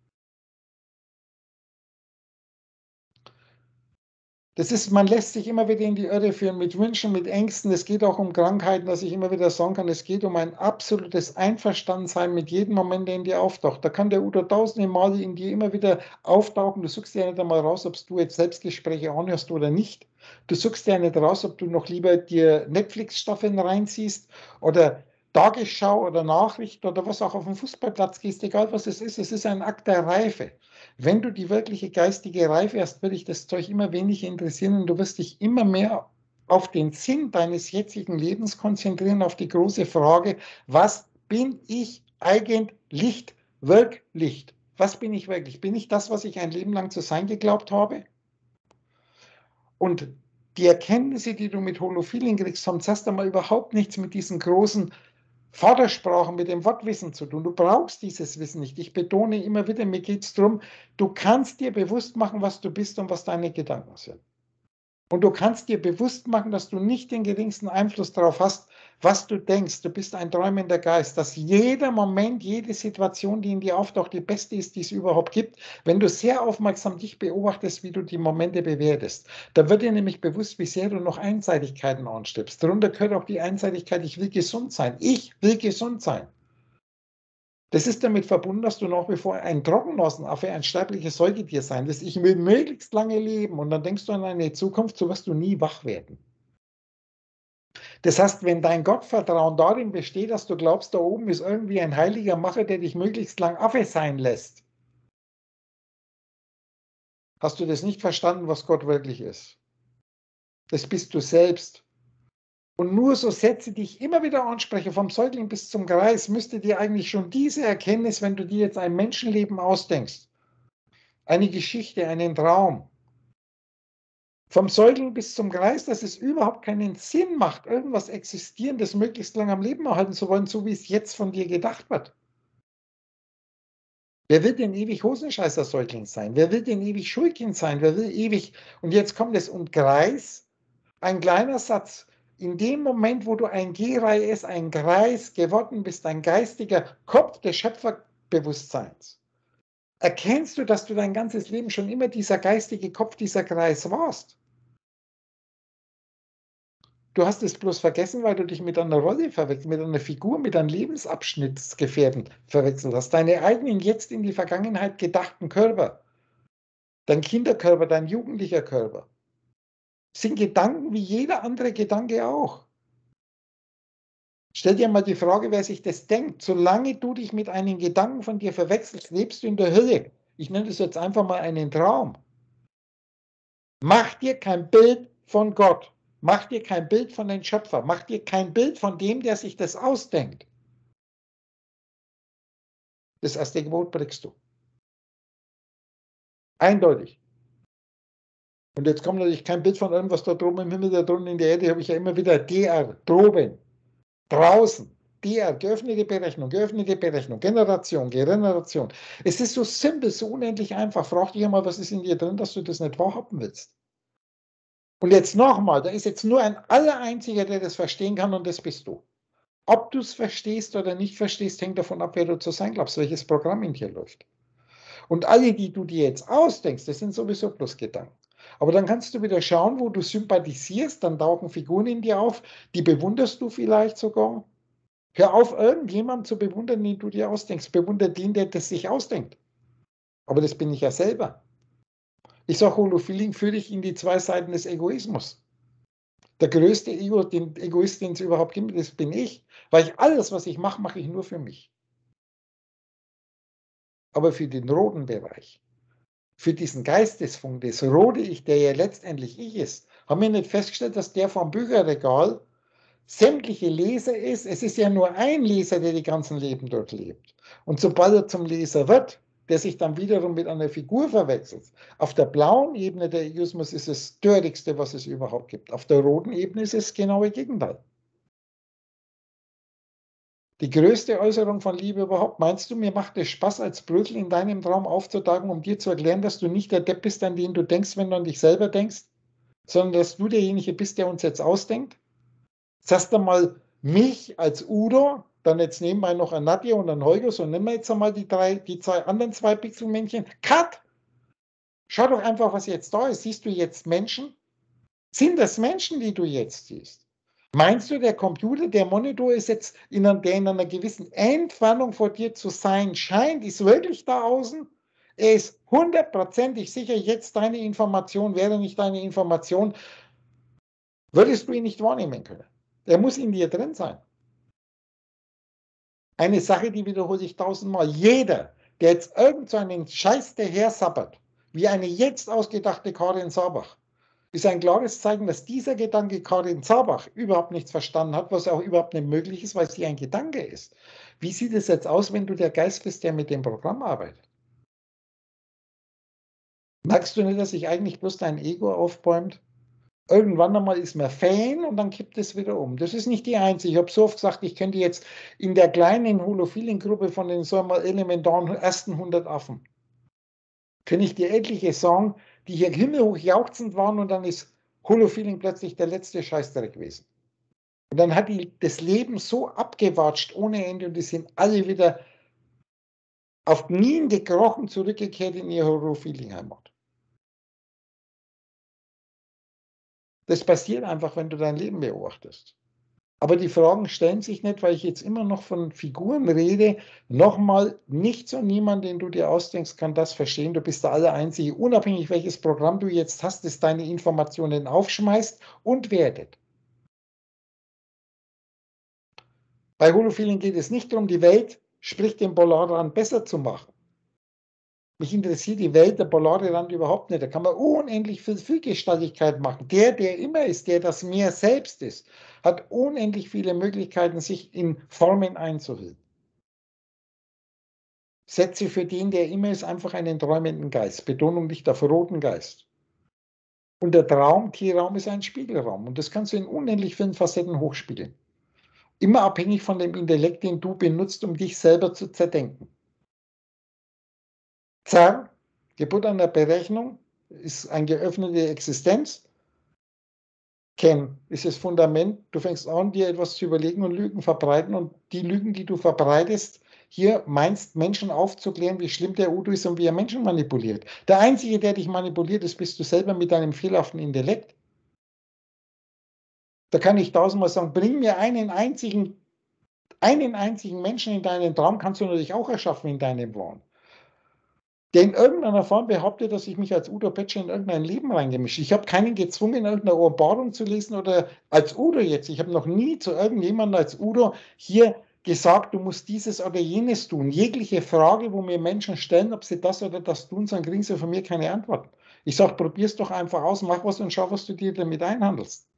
Das ist, man lässt sich immer wieder in die Irre führen mit Wünschen, mit Ängsten. Es geht auch um Krankheiten, dass ich immer wieder sagen kann, es geht um ein absolutes Einverstandensein mit jedem Moment, der in dir auftaucht. Da kann der Udo tausende Male in dir immer wieder auftauchen. Du suchst ja nicht einmal raus, ob du jetzt Selbstgespräche anhörst oder nicht. Du suchst ja nicht raus, ob du noch lieber dir Netflix-Staffeln reinziehst oder Tagesschau oder Nachrichten oder was auch auf den Fußballplatz gehst, egal was es ist. Es ist ein Akt der Reife. Wenn du die wirkliche geistige Reife hast, wird dich das Zeug immer weniger interessieren und du wirst dich immer mehr auf den Sinn deines jetzigen Lebens konzentrieren, auf die große Frage, was bin ich eigentlich wirklich? Was bin ich wirklich? Bin ich das, was ich ein Leben lang zu sein geglaubt habe? Und die Erkenntnisse, die du mit Holofeeling kriegst, haben zuerst einmal überhaupt nichts mit diesen großen Vatersprachen, mit dem Wortwissen zu tun. Du brauchst dieses Wissen nicht. Ich betone immer wieder, mir geht es darum, du kannst dir bewusst machen, was du bist und was deine Gedanken sind. Und du kannst dir bewusst machen, dass du nicht den geringsten Einfluss darauf hast, was du denkst. Du bist ein träumender Geist, dass jeder Moment, jede Situation, die in dir auftaucht, die beste ist, die es überhaupt gibt. Wenn du sehr aufmerksam dich beobachtest, wie du die Momente bewertest, da wird dir nämlich bewusst, wie sehr du noch Einseitigkeiten anstrebst. Darunter gehört auch die Einseitigkeit, ich will gesund sein. Ich will gesund sein. Das ist damit verbunden, dass du nach wie vor ein Trockennasenaffe, ein sterbliches Säugetier sein wirst. Ich will möglichst lange leben und dann denkst du an eine Zukunft, so wirst du nie wach werden. Das heißt, wenn dein Gottvertrauen darin besteht, dass du glaubst, da oben ist irgendwie ein heiliger Macher, der dich möglichst lang Affe sein lässt, hast du das nicht verstanden, was Gott wirklich ist. Das bist du selbst. Und nur so Sätze, die ich immer wieder anspreche, vom Säugling bis zum Greis, müsste dir eigentlich schon diese Erkenntnis, wenn du dir jetzt ein Menschenleben ausdenkst, eine Geschichte, einen Traum, vom Säugling bis zum Greis, dass es überhaupt keinen Sinn macht, irgendwas Existierendes möglichst lange am Leben erhalten zu wollen, so wie es jetzt von dir gedacht wird. Wer will denn ewig Hosenscheißer Säugling sein? Wer will denn ewig Schulkind sein? Wer will ewig, und jetzt kommt es, und Greis, ein kleiner Satz, in dem Moment, wo du ein G-Reihe ein Greis geworden bist, ein geistiger Kopf des Schöpferbewusstseins, erkennst du, dass du dein ganzes Leben schon immer dieser geistige Kopf, dieser Greis warst. Du hast es bloß vergessen, weil du dich mit einer Rolle verwechselt, mit einer Figur, mit einem Lebensabschnittsgefährten verwechselt hast. Deine eigenen jetzt in die Vergangenheit gedachten Körper, dein Kinderkörper, dein jugendlicher Körper, sind Gedanken wie jeder andere Gedanke auch. Stell dir mal die Frage, wer sich das denkt. Solange du dich mit einem Gedanken von dir verwechselst, lebst du in der Hölle. Ich nenne das jetzt einfach mal einen Traum. Mach dir kein Bild von Gott. Mach dir kein Bild von den Schöpfer. Mach dir kein Bild von dem, der sich das ausdenkt. Das erste Gebot brichst du. Eindeutig. Und jetzt kommt natürlich kein Bild von irgendwas da droben im Himmel, da drunten in der Erde, habe ich ja immer wieder D R, droben, draußen, D R, geöffnete Berechnung, geöffnete Berechnung, Generation, Generation. Es ist so simpel, so unendlich einfach. Frag dich einmal, was ist in dir drin, dass du das nicht wahrhaben willst. Und jetzt nochmal, da ist jetzt nur ein Allereinziger, der das verstehen kann, und das bist du. Ob du es verstehst oder nicht verstehst, hängt davon ab, wer du zu sein glaubst, welches Programm in dir läuft. Und alle, die du dir jetzt ausdenkst, das sind sowieso bloß Gedanken. Aber dann kannst du wieder schauen, wo du sympathisierst, dann tauchen Figuren in dir auf, die bewunderst du vielleicht sogar. Hör auf, irgendjemanden zu bewundern, den du dir ausdenkst. Bewundere den, der das sich ausdenkt. Aber das bin ich ja selber. Ich sage, Holofeeling führe dich in die zwei Seiten des Egoismus. Der größte Ego, den Egoist, den es überhaupt gibt, das bin ich. Weil ich alles, was ich mache, mache ich nur für mich. Aber für den roten Bereich, für diesen Geistesfunk, das rote Ich, der ja letztendlich ich ist, haben wir nicht festgestellt, dass der vom Bücherregal sämtliche Leser ist. Es ist ja nur ein Leser, der die ganzen Leben dort lebt. Und sobald er zum Leser wird, der sich dann wiederum mit einer Figur verwechselt, auf der blauen Ebene der Egoismus ist es das Störigste, was es überhaupt gibt. Auf der roten Ebene ist es das genaue Gegenteil. Die größte Äußerung von Liebe überhaupt. Meinst du, mir macht es Spaß, als Brötel in deinem Traum aufzutauchen, um dir zu erklären, dass du nicht der Depp bist, an den du denkst, wenn du an dich selber denkst? sondern dass du derjenige bist, der uns jetzt ausdenkt. Sagst du mal mich als Udo, dann jetzt nebenbei noch ein Nadja und ein Holger, so nehmen wir jetzt einmal die drei, die zwei anderen zwei Pixelmännchen. Cut! Schau doch einfach, was jetzt da ist. Siehst du jetzt Menschen? Sind das Menschen, die du jetzt siehst? Meinst du, der Computer, der Monitor ist jetzt in einer, der in einer gewissen Entfernung vor dir zu sein scheint, ist wirklich da außen? Er ist hundertprozentig sicher jetzt deine Information, wäre nicht deine Information, würdest du ihn nicht wahrnehmen können. Er muss in dir drin sein. Eine Sache, die wiederhole ich tausendmal. Jeder, der jetzt irgend so einen Scheiß daher sabbert, wie eine jetzt ausgedachte Karin Sabach, ist ein klares Zeichen, dass dieser Gedanke Karin Zabach überhaupt nichts verstanden hat, was auch überhaupt nicht möglich ist, weil sie ein Gedanke ist. Wie sieht es jetzt aus, wenn du der Geist bist, der mit dem Programm arbeitet? Merkst du nicht, dass sich eigentlich bloß dein Ego aufbäumt? Irgendwann einmal ist man Fan und dann kippt es wieder um. Das ist nicht die einzige. Ich habe so oft gesagt, ich könnte jetzt in der kleinen Holophilen-Gruppe von den so einmal elementaren ersten hundert Affen, kann ich dir etliche sagen, die hier himmelhoch jauchzend waren und dann ist Holofeeling plötzlich der letzte Scheißdreck gewesen. Und dann hat die das Leben so abgewatscht ohne Ende und die sind alle wieder auf Knien gekrochen zurückgekehrt in ihre Holofeeling-Heimat. Das passiert einfach, wenn du dein Leben beobachtest. Aber die Fragen stellen sich nicht, weil ich jetzt immer noch von Figuren rede. Nochmal, nichts und niemand, den du dir ausdenkst, kann das verstehen. Du bist der Allereinzige, unabhängig welches Programm du jetzt hast, das deine Informationen aufschmeißt und wertet. Bei Holofeeling geht es nicht darum, die Welt, sprich den Polarrand, besser zu machen. Mich interessiert die Welt, der polare Rand überhaupt nicht. Da kann man unendlich viel Vielgestaltigkeit machen. Der, der immer ist, der das Meer selbst ist, hat unendlich viele Möglichkeiten, sich in Formen einzuhüllen. Setze für den, der immer ist, einfach einen träumenden Geist. Betonung liegt auf roten Geist. Und der Traum, T-Raum ist ein Spiegelraum. Und das kannst du in unendlich vielen Facetten hochspiegeln. Immer abhängig von dem Intellekt, den du benutzt, um dich selber zu zerdenken. Zerr, Geburt einer Berechnung, ist eine geöffnete Existenz. Ken ist das Fundament. Du fängst an, dir etwas zu überlegen und Lügen verbreiten. Und die Lügen, die du verbreitest, hier meinst, Menschen aufzuklären, wie schlimm der Udo ist und wie er Menschen manipuliert. Der Einzige, der dich manipuliert, ist, bist du selber mit deinem fehlerhaften Intellekt. Da kann ich tausendmal sagen, bring mir einen einzigen, einen einzigen Menschen in deinen Traum, kannst du natürlich auch erschaffen in deinem Wahn, der in irgendeiner Form behauptet, dass ich mich als Udo Petscher in irgendein Leben reingemischt. Ich habe keinen gezwungen, irgendeine Offenbarung zu lesen oder als Udo jetzt. Ich habe noch nie zu irgendjemandem als Udo hier gesagt, du musst dieses oder jenes tun. Jegliche Frage, wo mir Menschen stellen, ob sie das oder das tun sollen, kriegen sie von mir keine Antworten. Ich sage, probier's doch einfach aus, mach was und schau, was du dir damit einhandelst.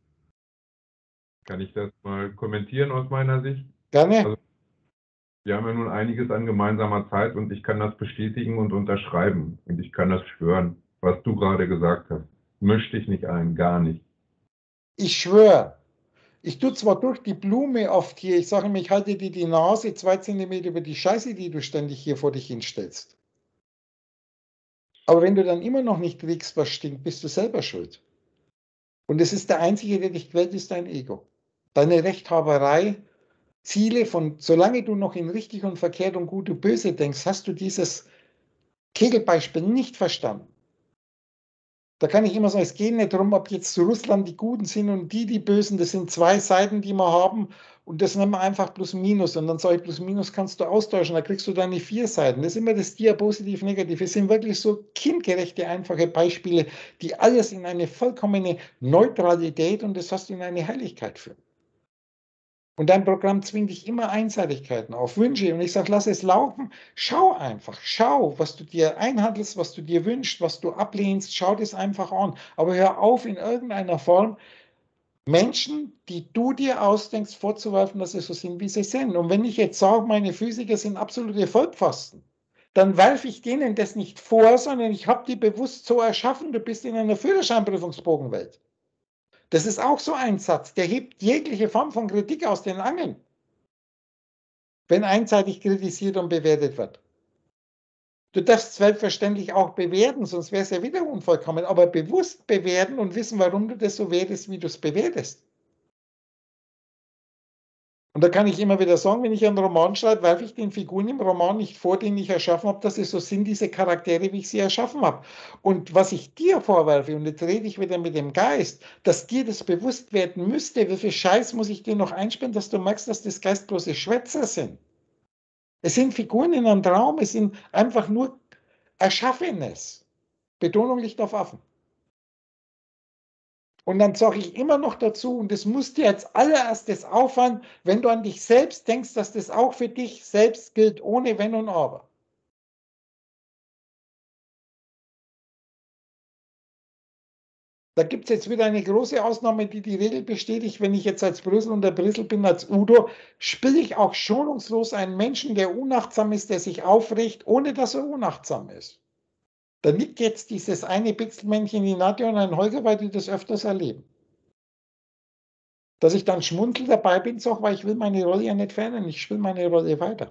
Kann ich das mal kommentieren aus meiner Sicht? Gerne. Also, wir haben ja nun einiges an gemeinsamer Zeit und ich kann das bestätigen und unterschreiben. Und ich kann das schwören, was du gerade gesagt hast. Misch dich nicht ein, gar nicht. Ich schwöre, ich tue zwar durch die Blume oft hier, ich sage mir, ich halte dir die Nase zwei Zentimeter über die Scheiße, die du ständig hier vor dich hinstellst. Aber wenn du dann immer noch nicht kriegst, was stinkt, bist du selber schuld. Und es ist der Einzige, der dich quält, ist dein Ego. Deine Rechthaberei, Ziele von, solange du noch in richtig und verkehrt und gut und böse denkst, hast du dieses Kegelbeispiel nicht verstanden. Da kann ich immer sagen, es geht nicht darum, ob jetzt zu Russland die Guten sind und die, die Bösen. Das sind zwei Seiten, die wir haben. Und das nennen wir einfach Plus Minus. Und dann sage ich, Plus Minus kannst du austauschen. Da kriegst du deine vier Seiten. Das ist immer das Diapositiv, Negativ. Es sind wirklich so kindgerechte, einfache Beispiele, die alles in eine vollkommene Neutralität und das hast du in eine Heiligkeit führen. Und dein Programm zwingt dich immer Einseitigkeiten auf, Wünsche. Und ich sage, lass es laufen. Schau einfach, schau, was du dir einhandelst, was du dir wünschst, was du ablehnst. Schau das einfach an. Aber hör auf, in irgendeiner Form Menschen, die du dir ausdenkst, vorzuwerfen, dass sie so sind, wie sie sind. Und wenn ich jetzt sage, meine Physiker sind absolute Vollpfosten, dann werfe ich denen das nicht vor, sondern ich habe die bewusst so erschaffen, du bist in einer Führerscheinprüfungsbogenwelt. Das ist auch so ein Satz, der hebt jegliche Form von Kritik aus den Angeln, wenn einseitig kritisiert und bewertet wird. Du darfst selbstverständlich auch bewerten, sonst wäre es ja wieder unvollkommen, aber bewusst bewerten und wissen, warum du das so wertest, wie du es bewertest. Und da kann ich immer wieder sagen, wenn ich einen Roman schreibe, werfe ich den Figuren im Roman nicht vor, den ich erschaffen habe, dass sie so sind, diese Charaktere, wie ich sie erschaffen habe. Und was ich dir vorwerfe, und jetzt rede ich wieder mit dem Geist, dass dir das bewusst werden müsste, wie viel Scheiß muss ich dir noch einspielen, dass du merkst, dass das geistlose Schwätzer sind. Es sind Figuren in einem Traum, es sind einfach nur Erschaffenes. Betonung liegt auf Affen. Und dann sage ich immer noch dazu, und das muss dir als allererstes auffallen, wenn du an dich selbst denkst, dass das auch für dich selbst gilt, ohne Wenn und Aber. Da gibt es jetzt wieder eine große Ausnahme, die die Regel bestätigt. Wenn ich jetzt als Brüssel und der Brüssel bin, als Udo, spiele ich auch schonungslos einen Menschen, der unachtsam ist, der sich aufregt, ohne dass er unachtsam ist. Da nickt jetzt dieses eine Pixelmännchen, die Nadja und ein Holger, weil die das öfters erleben. Dass ich dann schmunzel dabei bin, sag, weil ich will meine Rolle ja nicht verändern, ich spiele meine Rolle weiter.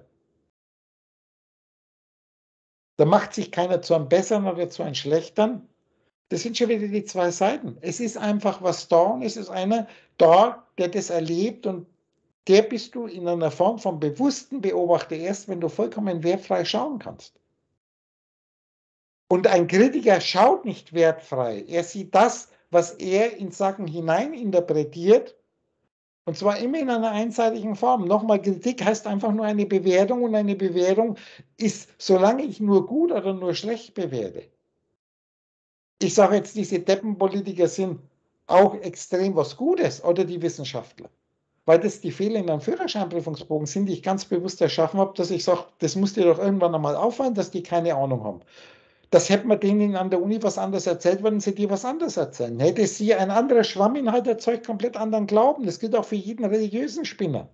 Da macht sich keiner zu einem Besseren oder zu einem Schlechteren. Das sind schon wieder die zwei Seiten. Es ist einfach was da und es ist einer da, der das erlebt und der bist du in einer Form von bewussten Beobachter erst, wenn du vollkommen wertfrei schauen kannst. Und ein Kritiker schaut nicht wertfrei. Er sieht das, was er in Sachen hinein interpretiert. Und zwar immer in einer einseitigen Form. Nochmal, Kritik heißt einfach nur eine Bewertung und eine Bewertung ist, solange ich nur gut oder nur schlecht bewerte. Ich sage jetzt, diese Deppenpolitiker sind auch extrem was Gutes oder die Wissenschaftler. Weil das die Fehler in einem Führerscheinprüfungsbogen sind, die ich ganz bewusst erschaffen habe, dass ich sage, das muss dir doch irgendwann einmal auffallen, dass die keine Ahnung haben. Das hätte man denen an der Uni was anderes erzählt, würden sie dir was anderes erzählen. Hätte sie ein anderer Schwamminhalt erzeugt, komplett anderen Glauben. Das gilt auch für jeden religiösen Spinner.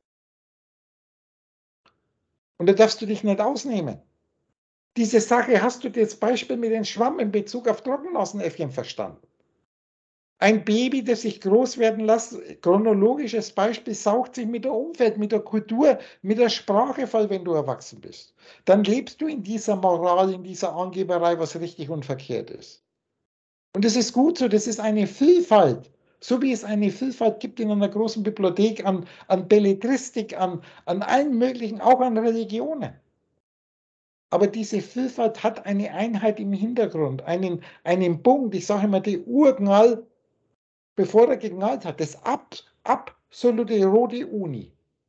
Und da darfst du dich nicht ausnehmen. Diese Sache, hast du das Beispiel mit dem Schwamm in Bezug auf Trockennasenäffchen verstanden? Ein Baby, das sich groß werden lässt, chronologisches Beispiel, saugt sich mit der Umwelt, mit der Kultur, mit der Sprache voll, wenn du erwachsen bist. Dann lebst du in dieser Moral, in dieser Angeberei, was richtig und verkehrt ist. Und das ist gut so, das ist eine Vielfalt. So wie es eine Vielfalt gibt in einer großen Bibliothek an, an Belletristik, an, an allen möglichen, auch an Religionen. Aber diese Vielfalt hat eine Einheit im Hintergrund, einen, einen Punkt, ich sage immer, die Urknall, bevor er geknallt hat, das ab, absolute rote Uni.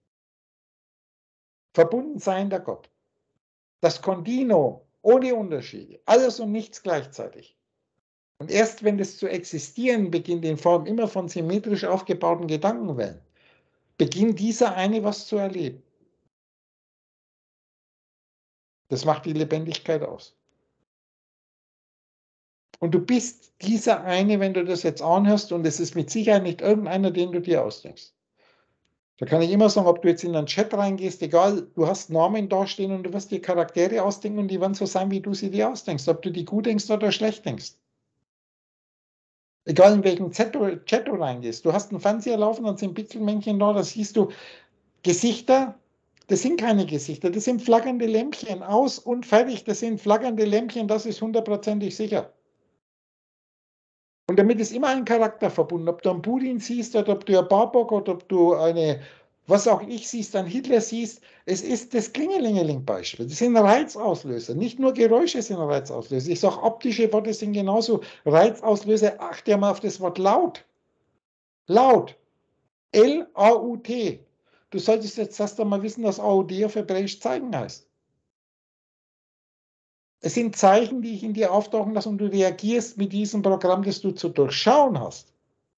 Verbunden sein der Gott. Das Continuum, ohne Unterschiede, alles und nichts gleichzeitig. Und erst wenn das zu existieren beginnt, in Form immer von symmetrisch aufgebauten Gedankenwellen, beginnt dieser eine was zu erleben. Das macht die Lebendigkeit aus. Und du bist dieser eine, wenn du das jetzt anhörst, und es ist mit Sicherheit nicht irgendeiner, den du dir ausdenkst. Da kann ich immer sagen, ob du jetzt in einen Chat reingehst, egal, du hast Namen dastehen und du wirst dir Charaktere ausdenken und die werden so sein, wie du sie dir ausdenkst, ob du die gut denkst oder schlecht denkst. Egal in welchen Chat du reingehst. Du hast einen Fernseher laufen, dann sind Pixelmännchen da, da siehst du Gesichter, das sind keine Gesichter, das sind flackernde Lämpchen, aus und fertig, das sind flackernde Lämpchen, das ist hundertprozentig sicher. Und damit ist immer ein Charakter verbunden, ob du einen Putin siehst oder ob du einen Babok oder ob du eine, was auch ich siehst, einen Hitler siehst, es ist das Klingelingeling-Beispiel. Das sind Reizauslöser, nicht nur Geräusche sind Reizauslöser. Ich sage, optische Worte sind genauso Reizauslöser. Achte ja mal auf das Wort laut. Laut. L A U T. Du solltest jetzt erst einmal wissen, dass A U D auf Hebräisch zeigen heißt. Es sind Zeichen, die ich in dir auftauchen lasse und du reagierst mit diesem Programm, das du zu durchschauen hast.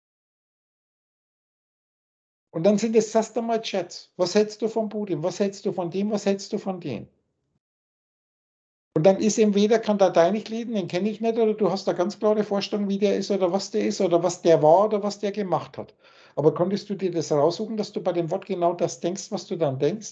Und dann sind es erst einmal Chats. Was hältst du von Putin? Was hältst du von dem? Was hältst du von dem? Und dann ist entweder, kann da dein nicht lesen, den kenne ich nicht, oder du hast eine ganz klare Vorstellung, wie der ist oder was der ist oder was der war oder was der gemacht hat. Aber konntest du dir das raussuchen, dass du bei dem Wort genau das denkst, was du dann denkst?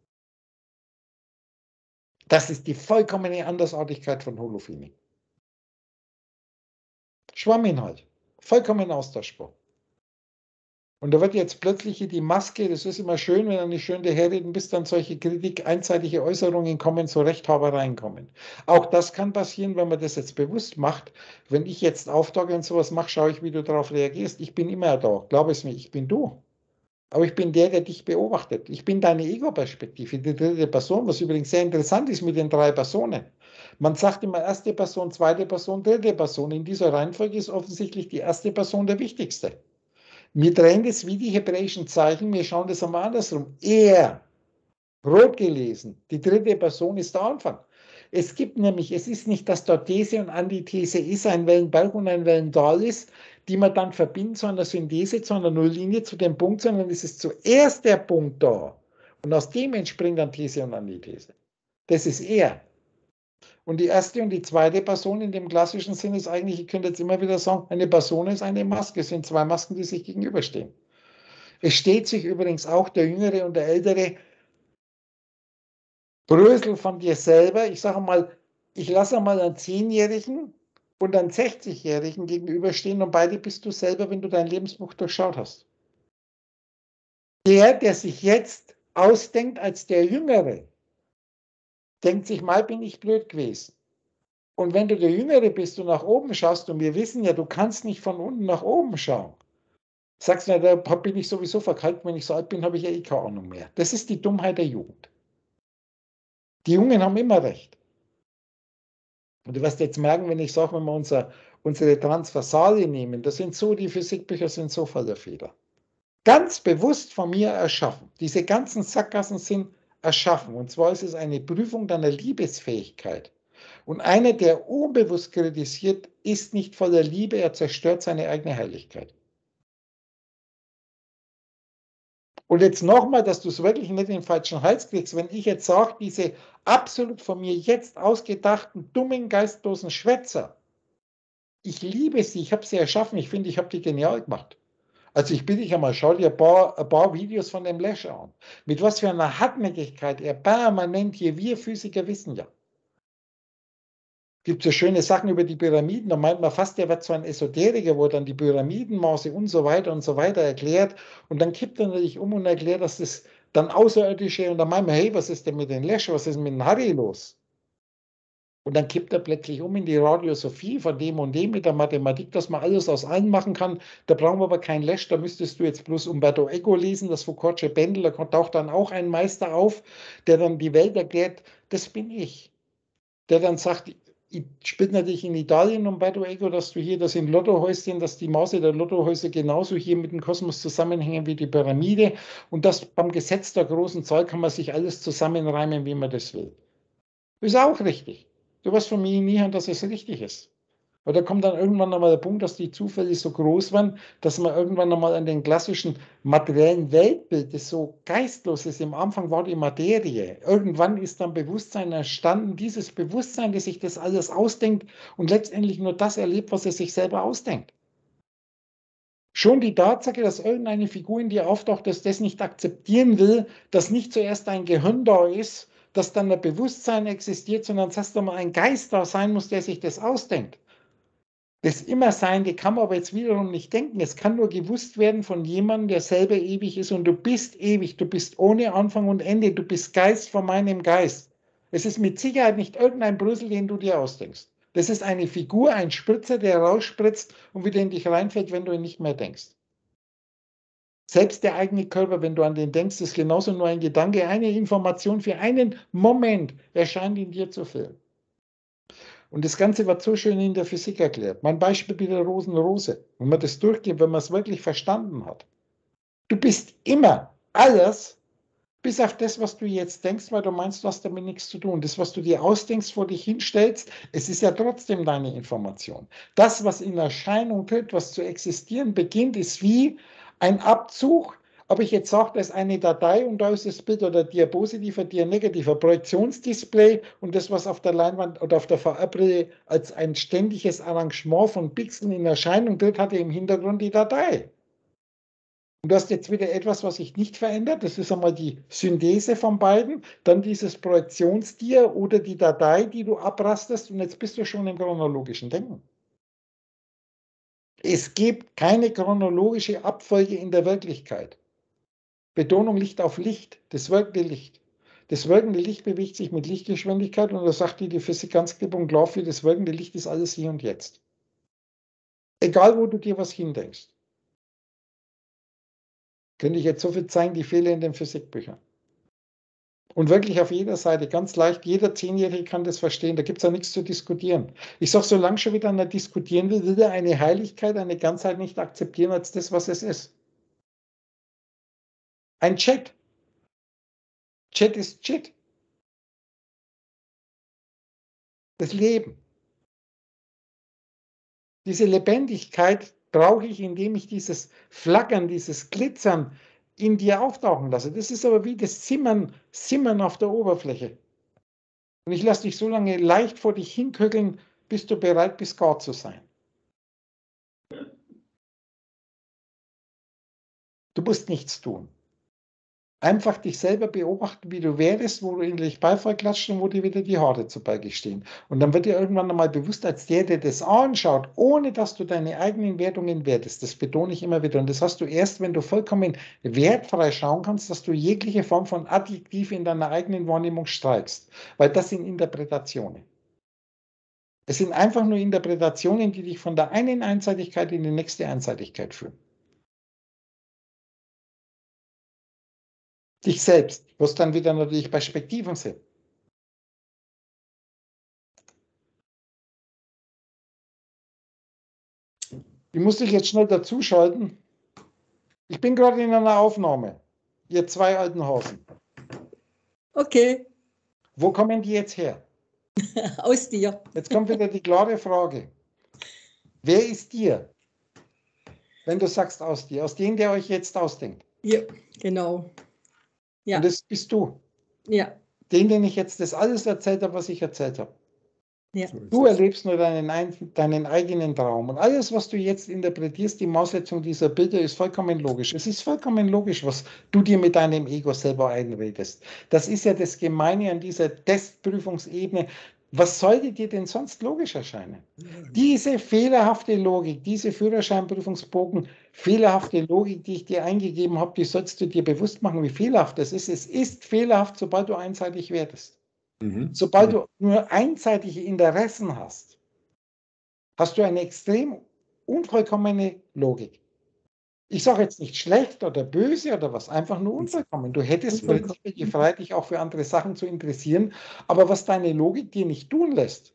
Das ist die vollkommene Andersartigkeit von Holophilie. Schwamminhalt. Vollkommen austauschbar. Und da wird jetzt plötzlich hier die Maske, das ist immer schön, wenn du nicht schön daherreden, bis dann solche Kritik, einseitige Äußerungen kommen, so Rechthabereien kommen. Auch das kann passieren, wenn man das jetzt bewusst macht. Wenn ich jetzt auftauche und sowas mache, schaue ich, wie du darauf reagierst. Ich bin immer da, glaub es mir, ich bin du. Aber ich bin der, der dich beobachtet. Ich bin deine Ego-Perspektive, die dritte Person, was übrigens sehr interessant ist mit den drei Personen. Man sagt immer erste Person, zweite Person, dritte Person. In dieser Reihenfolge ist offensichtlich die erste Person der wichtigste. Wir drehen das wie die hebräischen Zeichen, wir schauen das einmal andersrum. Er, rot gelesen, die dritte Person ist der Anfang. Es gibt nämlich, es ist nicht, dass dort These und Antithese ist, ein Wellenberg und ein Wellental ist, die man dann verbindet zu einer Synthese, zu einer Nulllinie, zu dem Punkt, sondern es ist zuerst der Punkt da. Und aus dem entspringt dann These und Antithese. Das ist er. Und die erste und die zweite Person in dem klassischen Sinn ist eigentlich, ich könnte jetzt immer wieder sagen, eine Person ist eine Maske. Es sind zwei Masken, die sich gegenüberstehen. Es steht sich übrigens auch der Jüngere und der Ältere Brösel von dir selber. Ich sage mal, ich lasse mal einen Zehnjährigen und einen sechzigjährigen gegenüberstehen und beide bist du selber, wenn du dein Lebensbuch durchschaut hast. Der, der sich jetzt ausdenkt als der Jüngere, denkt sich, mal bin ich blöd gewesen. Und wenn du der Jüngere bist und nach oben schaust, und wir wissen ja, du kannst nicht von unten nach oben schauen, sagst du, da bin ich sowieso verkalkt, wenn ich so alt bin, habe ich ja eh keine Ahnung mehr. Das ist die Dummheit der Jugend. Die Jungen haben immer recht. Und du wirst jetzt merken, wenn ich sage, wenn wir unser, unsere Transversale nehmen, das sind so, die Physikbücher sind so voller Fehler. Ganz bewusst von mir erschaffen. Diese ganzen Sackgassen sind erschaffen. Und zwar ist es eine Prüfung deiner Liebesfähigkeit. Und einer, der unbewusst kritisiert, ist nicht voller Liebe, er zerstört seine eigene Heiligkeit. Und jetzt nochmal, dass du es wirklich nicht in den falschen Hals kriegst, wenn ich jetzt sage, diese absolut von mir jetzt ausgedachten, dummen, geistlosen Schwätzer, ich liebe sie, ich habe sie erschaffen, ich finde, ich habe die genial gemacht. Also ich bitte dich einmal, schau dir ein paar, ein paar Videos von dem Lash an. Mit was für einer Hartnäckigkeit er permanent hier, wir Physiker wissen ja. Gibt so schöne Sachen über die Pyramiden, da meint man fast, der wird so ein Esoteriker, wo dann die Pyramidenmaße und so weiter und so weiter erklärt. Und dann kippt er natürlich um und erklärt, dass das dann Außerirdische, und dann meint man, hey, was ist denn mit den Lash, was ist mit dem Harry los? Und dann kippt er plötzlich um in die Radiosophie von dem und dem mit der Mathematik, dass man alles aus allem machen kann. Da brauchen wir aber kein Lash, da müsstest du jetzt bloß Umberto Eco lesen, das Foucault'sche Pendel, da taucht dann auch ein Meister auf, der dann die Welt erklärt, das bin ich. Der dann sagt, ich spiele natürlich in Italien, Umberto Eco, dass du hier das in Lottohäuschen, dass die Maße der Lottohäuser genauso hier mit dem Kosmos zusammenhängen wie die Pyramide und das beim Gesetz der großen Zahl kann man sich alles zusammenreimen, wie man das will. Ist auch richtig. Du wirst von mir nie hören, dass es richtig ist. Aber da kommt dann irgendwann einmal der Punkt, dass die Zufälle so groß waren, dass man irgendwann einmal an den klassischen materiellen Weltbild, das so geistlos ist, im Anfang war die Materie. Irgendwann ist dann Bewusstsein entstanden, dieses Bewusstsein, das sich das alles ausdenkt und letztendlich nur das erlebt, was es sich selber ausdenkt. Schon die Tatsache, dass irgendeine Figur in dir auftaucht, dass das nicht akzeptieren will, dass nicht zuerst ein Gehirn da ist, dass dann ein Bewusstsein existiert, sondern dass erst einmal ein Geist da sein muss, der sich das ausdenkt. Das Immerseinde kann man aber jetzt wiederum nicht denken. Es kann nur gewusst werden von jemandem, der selber ewig ist. Und du bist ewig. Du bist ohne Anfang und Ende. Du bist Geist von meinem Geist. Es ist mit Sicherheit nicht irgendein Brüssel, den du dir ausdenkst. Das ist eine Figur, ein Spritzer, der rausspritzt und wieder in dich reinfällt, wenn du ihn nicht mehr denkst. Selbst der eigene Körper, wenn du an den denkst, ist genauso nur ein Gedanke. Eine Information für einen Moment erscheint in dir zu filmen. Und das Ganze wird so schön in der Physik erklärt. Mein Beispiel bei der Rosenrose. Wenn man das durchgeht, wenn man es wirklich verstanden hat. Du bist immer alles, bis auf das, was du jetzt denkst, weil du meinst, du hast damit nichts zu tun. Das, was du dir ausdenkst, vor dich hinstellst, es ist ja trotzdem deine Information. Das, was in Erscheinung tritt, was zu existieren beginnt, ist wie ein Abzug. Ob ich jetzt sage, das ist eine Datei und da ist das Bild oder dir positiver, dir negativer Projektionsdisplay und das, was auf der Leinwand oder auf der V R-Brille als ein ständiges Arrangement von Pixeln in Erscheinung tritt, hatte im Hintergrund die Datei. Und du hast jetzt wieder etwas, was sich nicht verändert. Das ist einmal die Synthese von beiden, dann dieses Projektionsdier oder die Datei, die du abrastest und jetzt bist du schon im chronologischen Denken. Es gibt keine chronologische Abfolge in der Wirklichkeit. Betonung liegt auf Licht, das wirkende Licht. Das wirkende Licht bewegt sich mit Lichtgeschwindigkeit und da sagt dir die Physik ganz klipp und klar, für das wirkende Licht ist alles hier und jetzt. Egal, wo du dir was hindenkst. Könnte ich jetzt so viel zeigen, die Fehler in den Physikbüchern. Und wirklich auf jeder Seite, ganz leicht, jeder Zehnjährige kann das verstehen, da gibt es ja nichts zu diskutieren. Ich sage, solange schon wieder einer diskutieren will, will er eine Heiligkeit, eine Ganzheit nicht akzeptieren als das, was es ist. Ein Chat. Chat ist Chat. Das Leben. Diese Lebendigkeit brauche ich, indem ich dieses Flackern, dieses Glitzern in dir auftauchen lasse. Das ist aber wie das Zimmern, Simmern auf der Oberfläche. Und ich lasse dich so lange leicht vor dich hinköckeln, bis du bereit bist, gar zu sein. Du musst nichts tun. Einfach dich selber beobachten, wie du wärst, wo du endlich Beifall klatscht und wo dir wieder die Haare zu Berge stehen. Und dann wird dir irgendwann einmal bewusst, als der, der das anschaut, ohne dass du deine eigenen Wertungen wertest. Das betone ich immer wieder. Und das hast du erst, wenn du vollkommen wertfrei schauen kannst, dass du jegliche Form von Adjektive in deiner eigenen Wahrnehmung streichst. Weil das sind Interpretationen. Es sind einfach nur Interpretationen, die dich von der einen Einseitigkeit in die nächste Einseitigkeit führen. Dich selbst, was dann wieder natürlich Perspektiven sind. Ich muss dich jetzt schnell dazuschalten. Ich bin gerade in einer Aufnahme. Ihr zwei alten Hasen. Okay. Wo kommen die jetzt her? Aus dir. Jetzt kommt wieder die klare Frage. Wer ist dir? Wenn du sagst aus dir, aus dem, der euch jetzt ausdenkt. Ja, genau. Ja. Und das bist du. Ja. Den, den ich jetzt das alles erzählt habe, was ich erzählt habe. Ja. Du erlebst nur deinen, deinen eigenen Traum. Und alles, was du jetzt interpretierst, die Maßsetzung dieser Bilder, ist vollkommen logisch. Es ist vollkommen logisch, was du dir mit deinem Ego selber einredest. Das ist ja das Gemeine an dieser Testprüfungsebene. Was sollte dir denn sonst logisch erscheinen? Diese fehlerhafte Logik, diese Führerscheinprüfungsbogen, fehlerhafte Logik, die ich dir eingegeben habe, die sollst du dir bewusst machen, wie fehlerhaft das ist. Es ist fehlerhaft, sobald du einseitig wertest. Mhm. Sobald du nur einseitige Interessen hast, hast du eine extrem unvollkommene Logik. Ich sage jetzt nicht schlecht oder böse oder was, einfach nur unvollkommen. Du hättest prinzipiell die Freiheit, dich auch für andere Sachen zu interessieren, aber was deine Logik dir nicht tun lässt,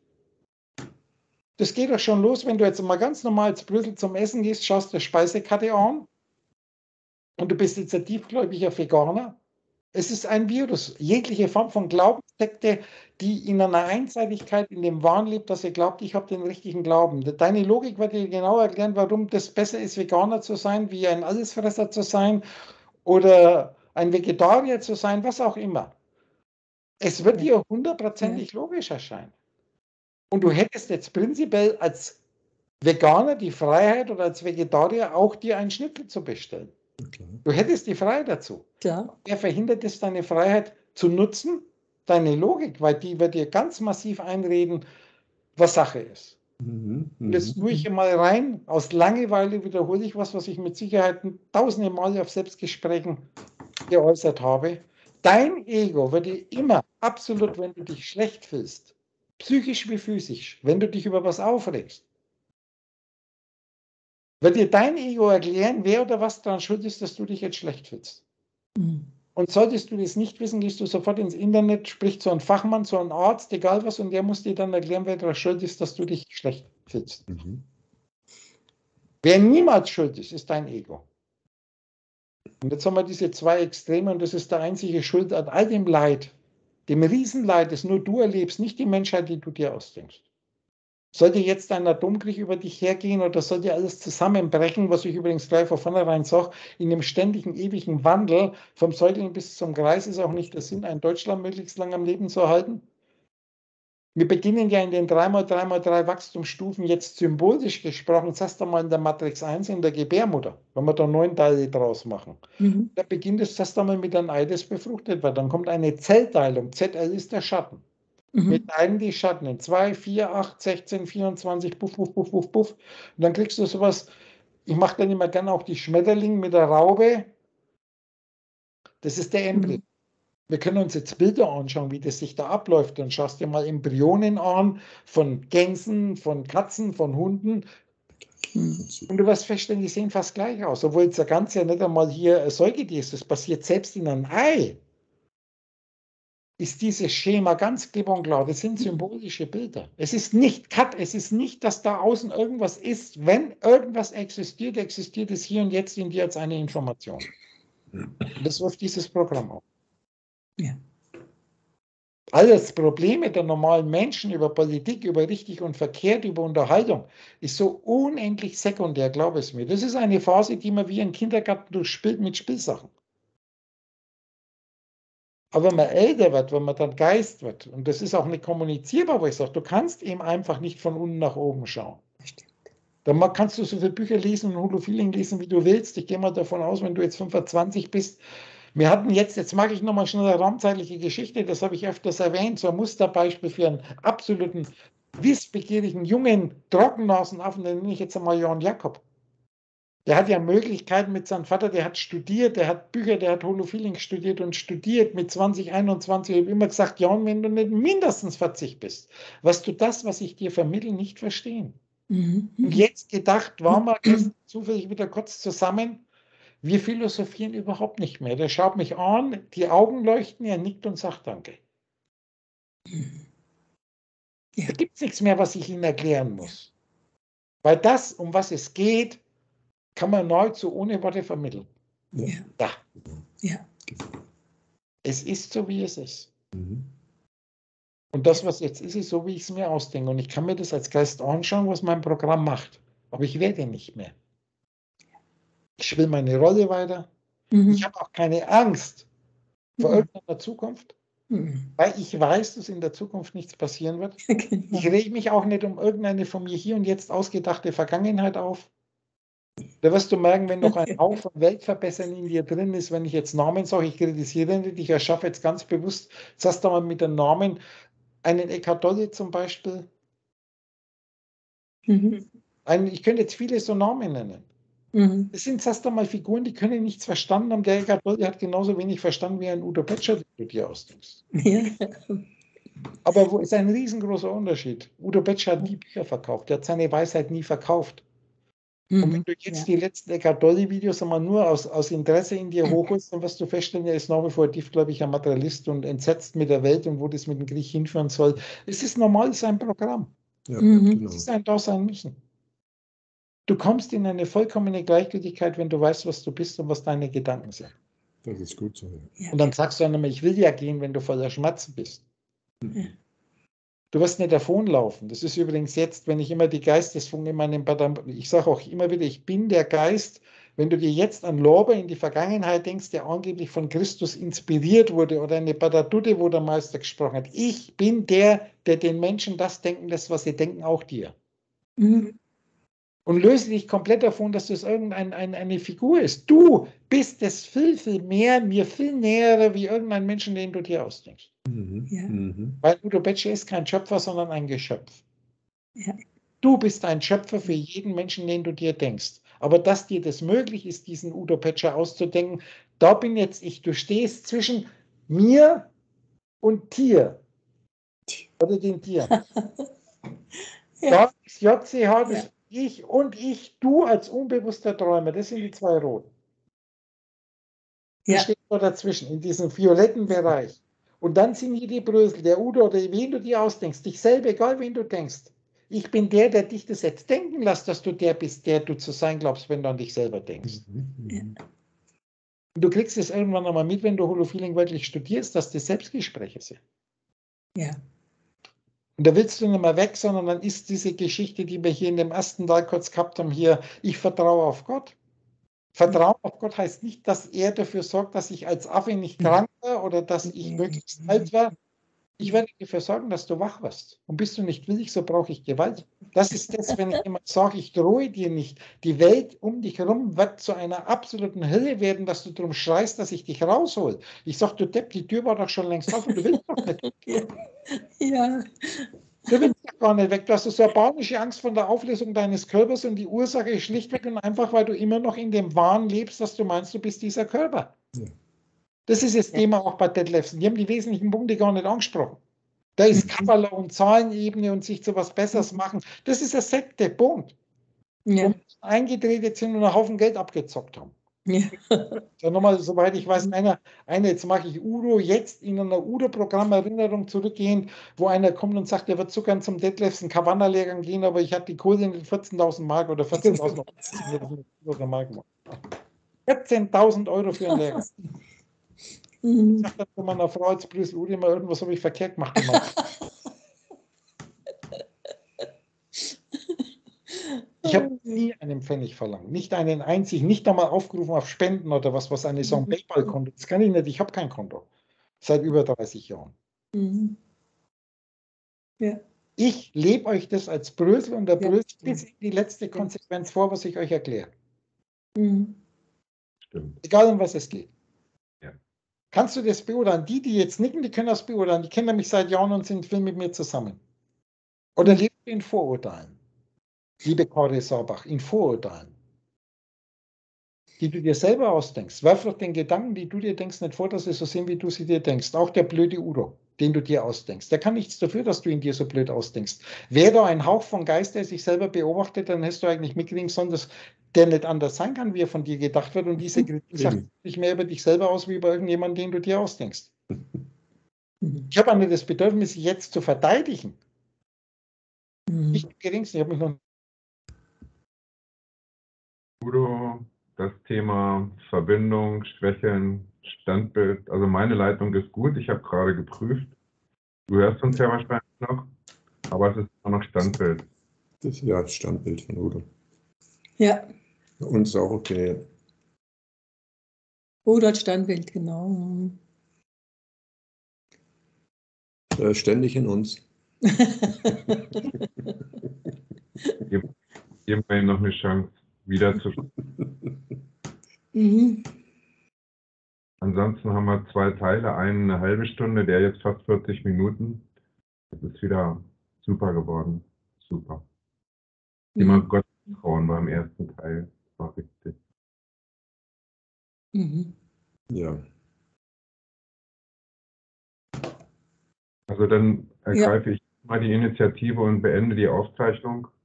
das geht doch schon los, wenn du jetzt mal ganz normal zu Brüssel zum Essen gehst, schaust dir Speisekarte an und du bist jetzt ein tiefgläubiger Veganer. Es ist ein Virus. Jegliche Form von Glaubenssekte, die in einer Einseitigkeit in dem Wahn lebt, dass ihr glaubt, ich habe den richtigen Glauben. Deine Logik wird dir genau erklären, warum das besser ist, Veganer zu sein, wie ein Allesfresser zu sein oder ein Vegetarier zu sein, was auch immer. Es wird dir hundertprozentig ja. logisch erscheinen. Und du hättest jetzt prinzipiell als Veganer die Freiheit oder als Vegetarier auch dir einen Schnitzel zu bestellen. Okay. Du hättest die Freiheit dazu. Klar. Wer verhindert es, deine Freiheit zu nutzen? Deine Logik, weil die wird dir ganz massiv einreden, was Sache ist. Mhm, und jetzt tue ich mal rein, aus Langeweile wiederhole ich was, was ich mit Sicherheit tausende Male auf Selbstgesprächen geäußert habe. Dein Ego wird dir immer absolut, wenn du dich schlecht fühlst, psychisch wie physisch, wenn du dich über was aufregst, wird dir dein Ego erklären, wer oder was daran schuld ist, dass du dich jetzt schlecht fühlst. Mhm. Und solltest du das nicht wissen, gehst du sofort ins Internet, sprich zu einem Fachmann, zu einem Arzt, egal was, und der muss dir dann erklären, wer daran schuld ist, dass du dich schlecht fühlst. Mhm. Wer niemals schuld ist, ist dein Ego. Und jetzt haben wir diese zwei Extreme und das ist der einzige Schuld an all dem Leid, dem Riesenleid, das nur du erlebst, nicht die Menschheit, die du dir ausdenkst. Sollte jetzt ein Atomkrieg über dich hergehen oder sollte alles zusammenbrechen, was ich übrigens gleich von vornherein sage, in dem ständigen, ewigen Wandel vom Säugling bis zum Kreis ist auch nicht der Sinn, ein Deutschland möglichst lang am Leben zu erhalten. Wir beginnen ja in den drei mal drei mal drei Wachstumsstufen jetzt symbolisch gesprochen, zuerst einmal in der Matrix eins, in der Gebärmutter, wenn wir da neun Teile draus machen. Mhm. Da beginnt es zuerst einmal mit einem Ei, das befruchtet wird. Dann kommt eine Zellteilung, Z L ist der Schatten. Wir Mhm. teilen die Schatten in zwei, vier, acht, sechzehn, vierundzwanzig, puff, puff, puff, puff, puff. Und dann kriegst du sowas, ich mache dann immer gerne auch die Schmetterlinge mit der Raube. Das ist der Embryo. Mhm. Wir können uns jetzt Bilder anschauen, wie das sich da abläuft. Dann schaust dir mal Embryonen an von Gänsen, von Katzen, von Hunden. Mhm. Und du wirst feststellen, die sehen fast gleich aus. Obwohl jetzt der ganze ja nicht einmal hier ein Säugetier ist. Das passiert selbst in einem Ei. Ist dieses Schema ganz klipp und klar. Das sind symbolische Bilder. Es ist nicht Cut, es ist nicht, dass da außen irgendwas ist. Wenn irgendwas existiert, existiert es hier und jetzt in dir als eine Information. Und das wirft dieses Programm auf. Ja. Alles Probleme der normalen Menschen über Politik, über richtig und verkehrt, über Unterhaltung ist so unendlich sekundär, glaub es mir. Das ist eine Phase, die man wie im Kindergarten durchspielt mit Spielsachen. Aber wenn man älter wird, wenn man dann Geist wird, und das ist auch nicht kommunizierbar, wo ich sage, du kannst eben einfach nicht von unten nach oben schauen. Dann kannst du so viele Bücher lesen und Holofeeling lesen, wie du willst. Ich gehe mal davon aus, wenn du jetzt fünfundzwanzig bist. Wir hatten jetzt, jetzt mag ich nochmal schnell eine raumzeitliche Geschichte, das habe ich öfters erwähnt, so ein Musterbeispiel für einen absoluten wissbegierigen, jungen Trockennasenaffen, den nenne ich jetzt einmal Johann Jakob. Der hat ja Möglichkeiten mit seinem Vater, der hat studiert, der hat Bücher, der hat Holofeeling studiert und studiert mit zwanzig, einundzwanzig. Ich habe immer gesagt, Jan, wenn du nicht mindestens vierzig bist, wirst du das, was ich dir vermittle, nicht verstehen. Mhm. Und jetzt gedacht, waren wir gestern zufällig wieder kurz zusammen, wir philosophieren überhaupt nicht mehr. Der schaut mich an, die Augen leuchten, er nickt und sagt Danke. Ja. Da gibt es nichts mehr, was ich Ihnen erklären muss. Weil das, um was es geht, kann man nahezu ohne Worte vermitteln. Ja. Ja. Ja. Es ist so, wie es ist. Mhm. Und das, was jetzt ist, ist so, wie ich es mir ausdenke. Und ich kann mir das als Geist anschauen, was mein Programm macht. Aber ich werde nicht mehr. Ich spiele meine Rolle weiter. Mhm. Ich habe auch keine Angst vor Mhm. irgendeiner Zukunft, Mhm. weil ich weiß, dass in der Zukunft nichts passieren wird. Genau. Ich rege mich auch nicht um irgendeine von mir hier und jetzt ausgedachte Vergangenheit auf. Da wirst du merken, wenn noch ein Haufen Weltverbessern in dir drin ist, wenn ich jetzt Namen sage, ich kritisiere nicht, ich erschaffe jetzt ganz bewusst, jetzt hast du mal mit den Namen einen Eckhart Tolle zum Beispiel. Mhm. Ein, ich könnte jetzt viele so Namen nennen. Mhm. Das sind erst einmal Figuren, die können nichts verstanden haben. Der Eckhart Tolle hat genauso wenig verstanden wie ein Udo Böttcher, den du dir ausdenkst. Ja. Aber wo ist ein riesengroßer Unterschied? Udo Böttcher hat nie Bücher verkauft, der hat seine Weisheit nie verkauft. Und wenn Mhm. du jetzt Ja. die letzten Eckhart Tolle-Videos einmal nur aus, aus Interesse in dir hochholst, dann wirst du feststellen, er ist nach wie vor tief, glaube ich, ein Materialist und entsetzt mit der Welt und wo das mit dem Krieg hinführen soll. Es ist normal sein Programm. Ja, Mhm. genau. Es ist ein Dasein müssen. Du kommst in eine vollkommene Gleichgültigkeit, wenn du weißt, was du bist und was deine Gedanken sind. Das ist gut so. Ja. Ja. Und dann sagst du dann immer, ich will ja gehen, wenn du voller Schmerzen bist. Ja. Du wirst nicht davonlaufen. Das ist übrigens jetzt, wenn ich immer die Geistesfunken in meinem Badam, ich sage auch immer wieder, ich bin der Geist. Wenn du dir jetzt an Lorber in die Vergangenheit denkst, der angeblich von Christus inspiriert wurde, oder eine Badadude, wo der Meister gesprochen hat. Ich bin der, der den Menschen das denken lässt, was sie denken, auch dir. Mhm. Und löse dich komplett davon, dass das irgendeine ein, eine Figur ist. Du bist es viel, viel mehr, mir viel nähere, wie irgendein Menschen, den du dir ausdenkst. Mhm. Ja. Mhm. Weil Udo Böttcher ist kein Schöpfer, sondern ein Geschöpf. Ja. Du bist ein Schöpfer für jeden Menschen, den du dir denkst. Aber dass dir das möglich ist, diesen Udo Böttcher auszudenken, da bin jetzt ich. Du stehst zwischen mir und Tier. Oder den Tieren. Ja. Da ist J C H, das Ja. ich und ich, du als unbewusster Träumer. Das sind die zwei Roten. Du Ja. stehst da dazwischen, in diesem violetten Bereich. Und dann sind hier die Brösel, der Udo oder wen du dir ausdenkst. Dich selber, egal wen du denkst. Ich bin der, der dich das jetzt denken lässt, dass du der bist, der du zu sein glaubst, wenn du an dich selber denkst. Mhm. Mhm. Und du kriegst es irgendwann einmal mit, wenn du Holofeeling wirklich studierst, dass das Selbstgespräche sind. Ja. Und da willst du nicht mehr weg, sondern dann ist diese Geschichte, die wir hier in dem ersten Teil kurz gehabt haben, hier, ich vertraue auf Gott. Vertrauen auf Gott heißt nicht, dass er dafür sorgt, dass ich als Affe nicht krank war oder dass ich möglichst alt war. Ich werde dafür sorgen, dass du wach wirst. Und bist du nicht willig, so brauche ich Gewalt. Das ist das, wenn ich immer sage, ich drohe dir nicht. Die Welt um dich herum wird zu einer absoluten Hölle werden, dass du darum schreist, dass ich dich raushol. Ich sage, du Depp, die Tür war doch schon längst offen, du willst doch nicht. Ja. Du willst doch gar nicht weg. Du hast so eine panische Angst vor der Auflösung deines Körpers und die Ursache ist schlichtweg und einfach, weil du immer noch in dem Wahn lebst, dass du meinst, du bist dieser Körper. Ja. Das ist das Thema auch bei Detlefsen. Die haben die wesentlichen Punkte gar nicht angesprochen. Da ist Kabbala und Zahlenebene und sich zu was Besseres machen. Das ist eine Sekte, Punkt. Ja. Wo Menschen eingetreten sind und einen Haufen Geld abgezockt haben. Ja. So nochmal, soweit ich weiß, einer, einer, jetzt mache ich Udo, jetzt in einer Udo-Programm-Erinnerung zurückgehen, wo einer kommt und sagt, er wird so gern zum Detlefsen Kavanna-Lehrgang gehen, aber ich hatte die Kohle in vierzehntausend Mark oder vierzehntausend Mark. vierzehntausend Euro für einen Lehrgang. Mhm. Ich sage dann zu meiner Frau jetzt Brüssel, Udi, mal irgendwas habe ich verkehrt gemacht. Immer. Ich habe nie einen Pfennig verlangt, nicht einen einzigen, nicht einmal aufgerufen auf Spenden oder was, was eine so ein PayPal-Konto. Das kann ich nicht, ich habe kein Konto. Seit über dreißig Jahren. Mhm. Ja. Ich lebe euch das als Brösel und der Ja. Brösel bis in die letzte Konsequenz vor, was ich euch erkläre. Mhm. Stimmt. Egal, um was es geht. Ja. Kannst du das beurteilen? Die, die jetzt nicken, die können das beurteilen. Die kennen mich seit Jahren und sind viel mit mir zusammen. Oder Mhm. lebst du in Vorurteilen? Liebe Kari Sabach, in Vorurteilen, die du dir selber ausdenkst. Werf doch den Gedanken, die du dir denkst, nicht vor, dass sie so sind, wie du sie dir denkst. Auch der blöde Udo, den du dir ausdenkst. Der kann nichts dafür, dass du ihn dir so blöd ausdenkst. Wäre da ein Hauch von Geist, der sich selber beobachtet, dann hättest du eigentlich mitkriegen sollen, dass der nicht anders sein kann, wie er von dir gedacht wird. Und diese Kritik sagt nicht mehr über dich selber aus, wie über irgendjemanden, den du dir ausdenkst. Mhm. Ich habe auch nicht das Bedürfnis, sich jetzt zu verteidigen. Mhm. Nicht im geringsten. Ich habe mich noch Udo, das Thema Verbindung, Schwächeln, Standbild. Also meine Leitung ist gut, ich habe gerade geprüft. Du hörst uns ja wahrscheinlich noch, aber es ist immer noch Standbild. Das ist ja das Standbild von Udo. Ja. Uns auch okay. Oder Standbild, genau. Mhm. Äh, ständig in uns. Geben wir ihm noch eine Chance, wieder zu. Mhm. Ansonsten haben wir zwei Teile, einen eine halbe Stunde, der jetzt fast vierzig Minuten. Das ist wieder super geworden. Super. Immer Mhm. Gott trauen beim ersten Teil. Das war richtig. Mhm. Ja. Also dann ergreife ich mal die Initiative und beende die Aufzeichnung.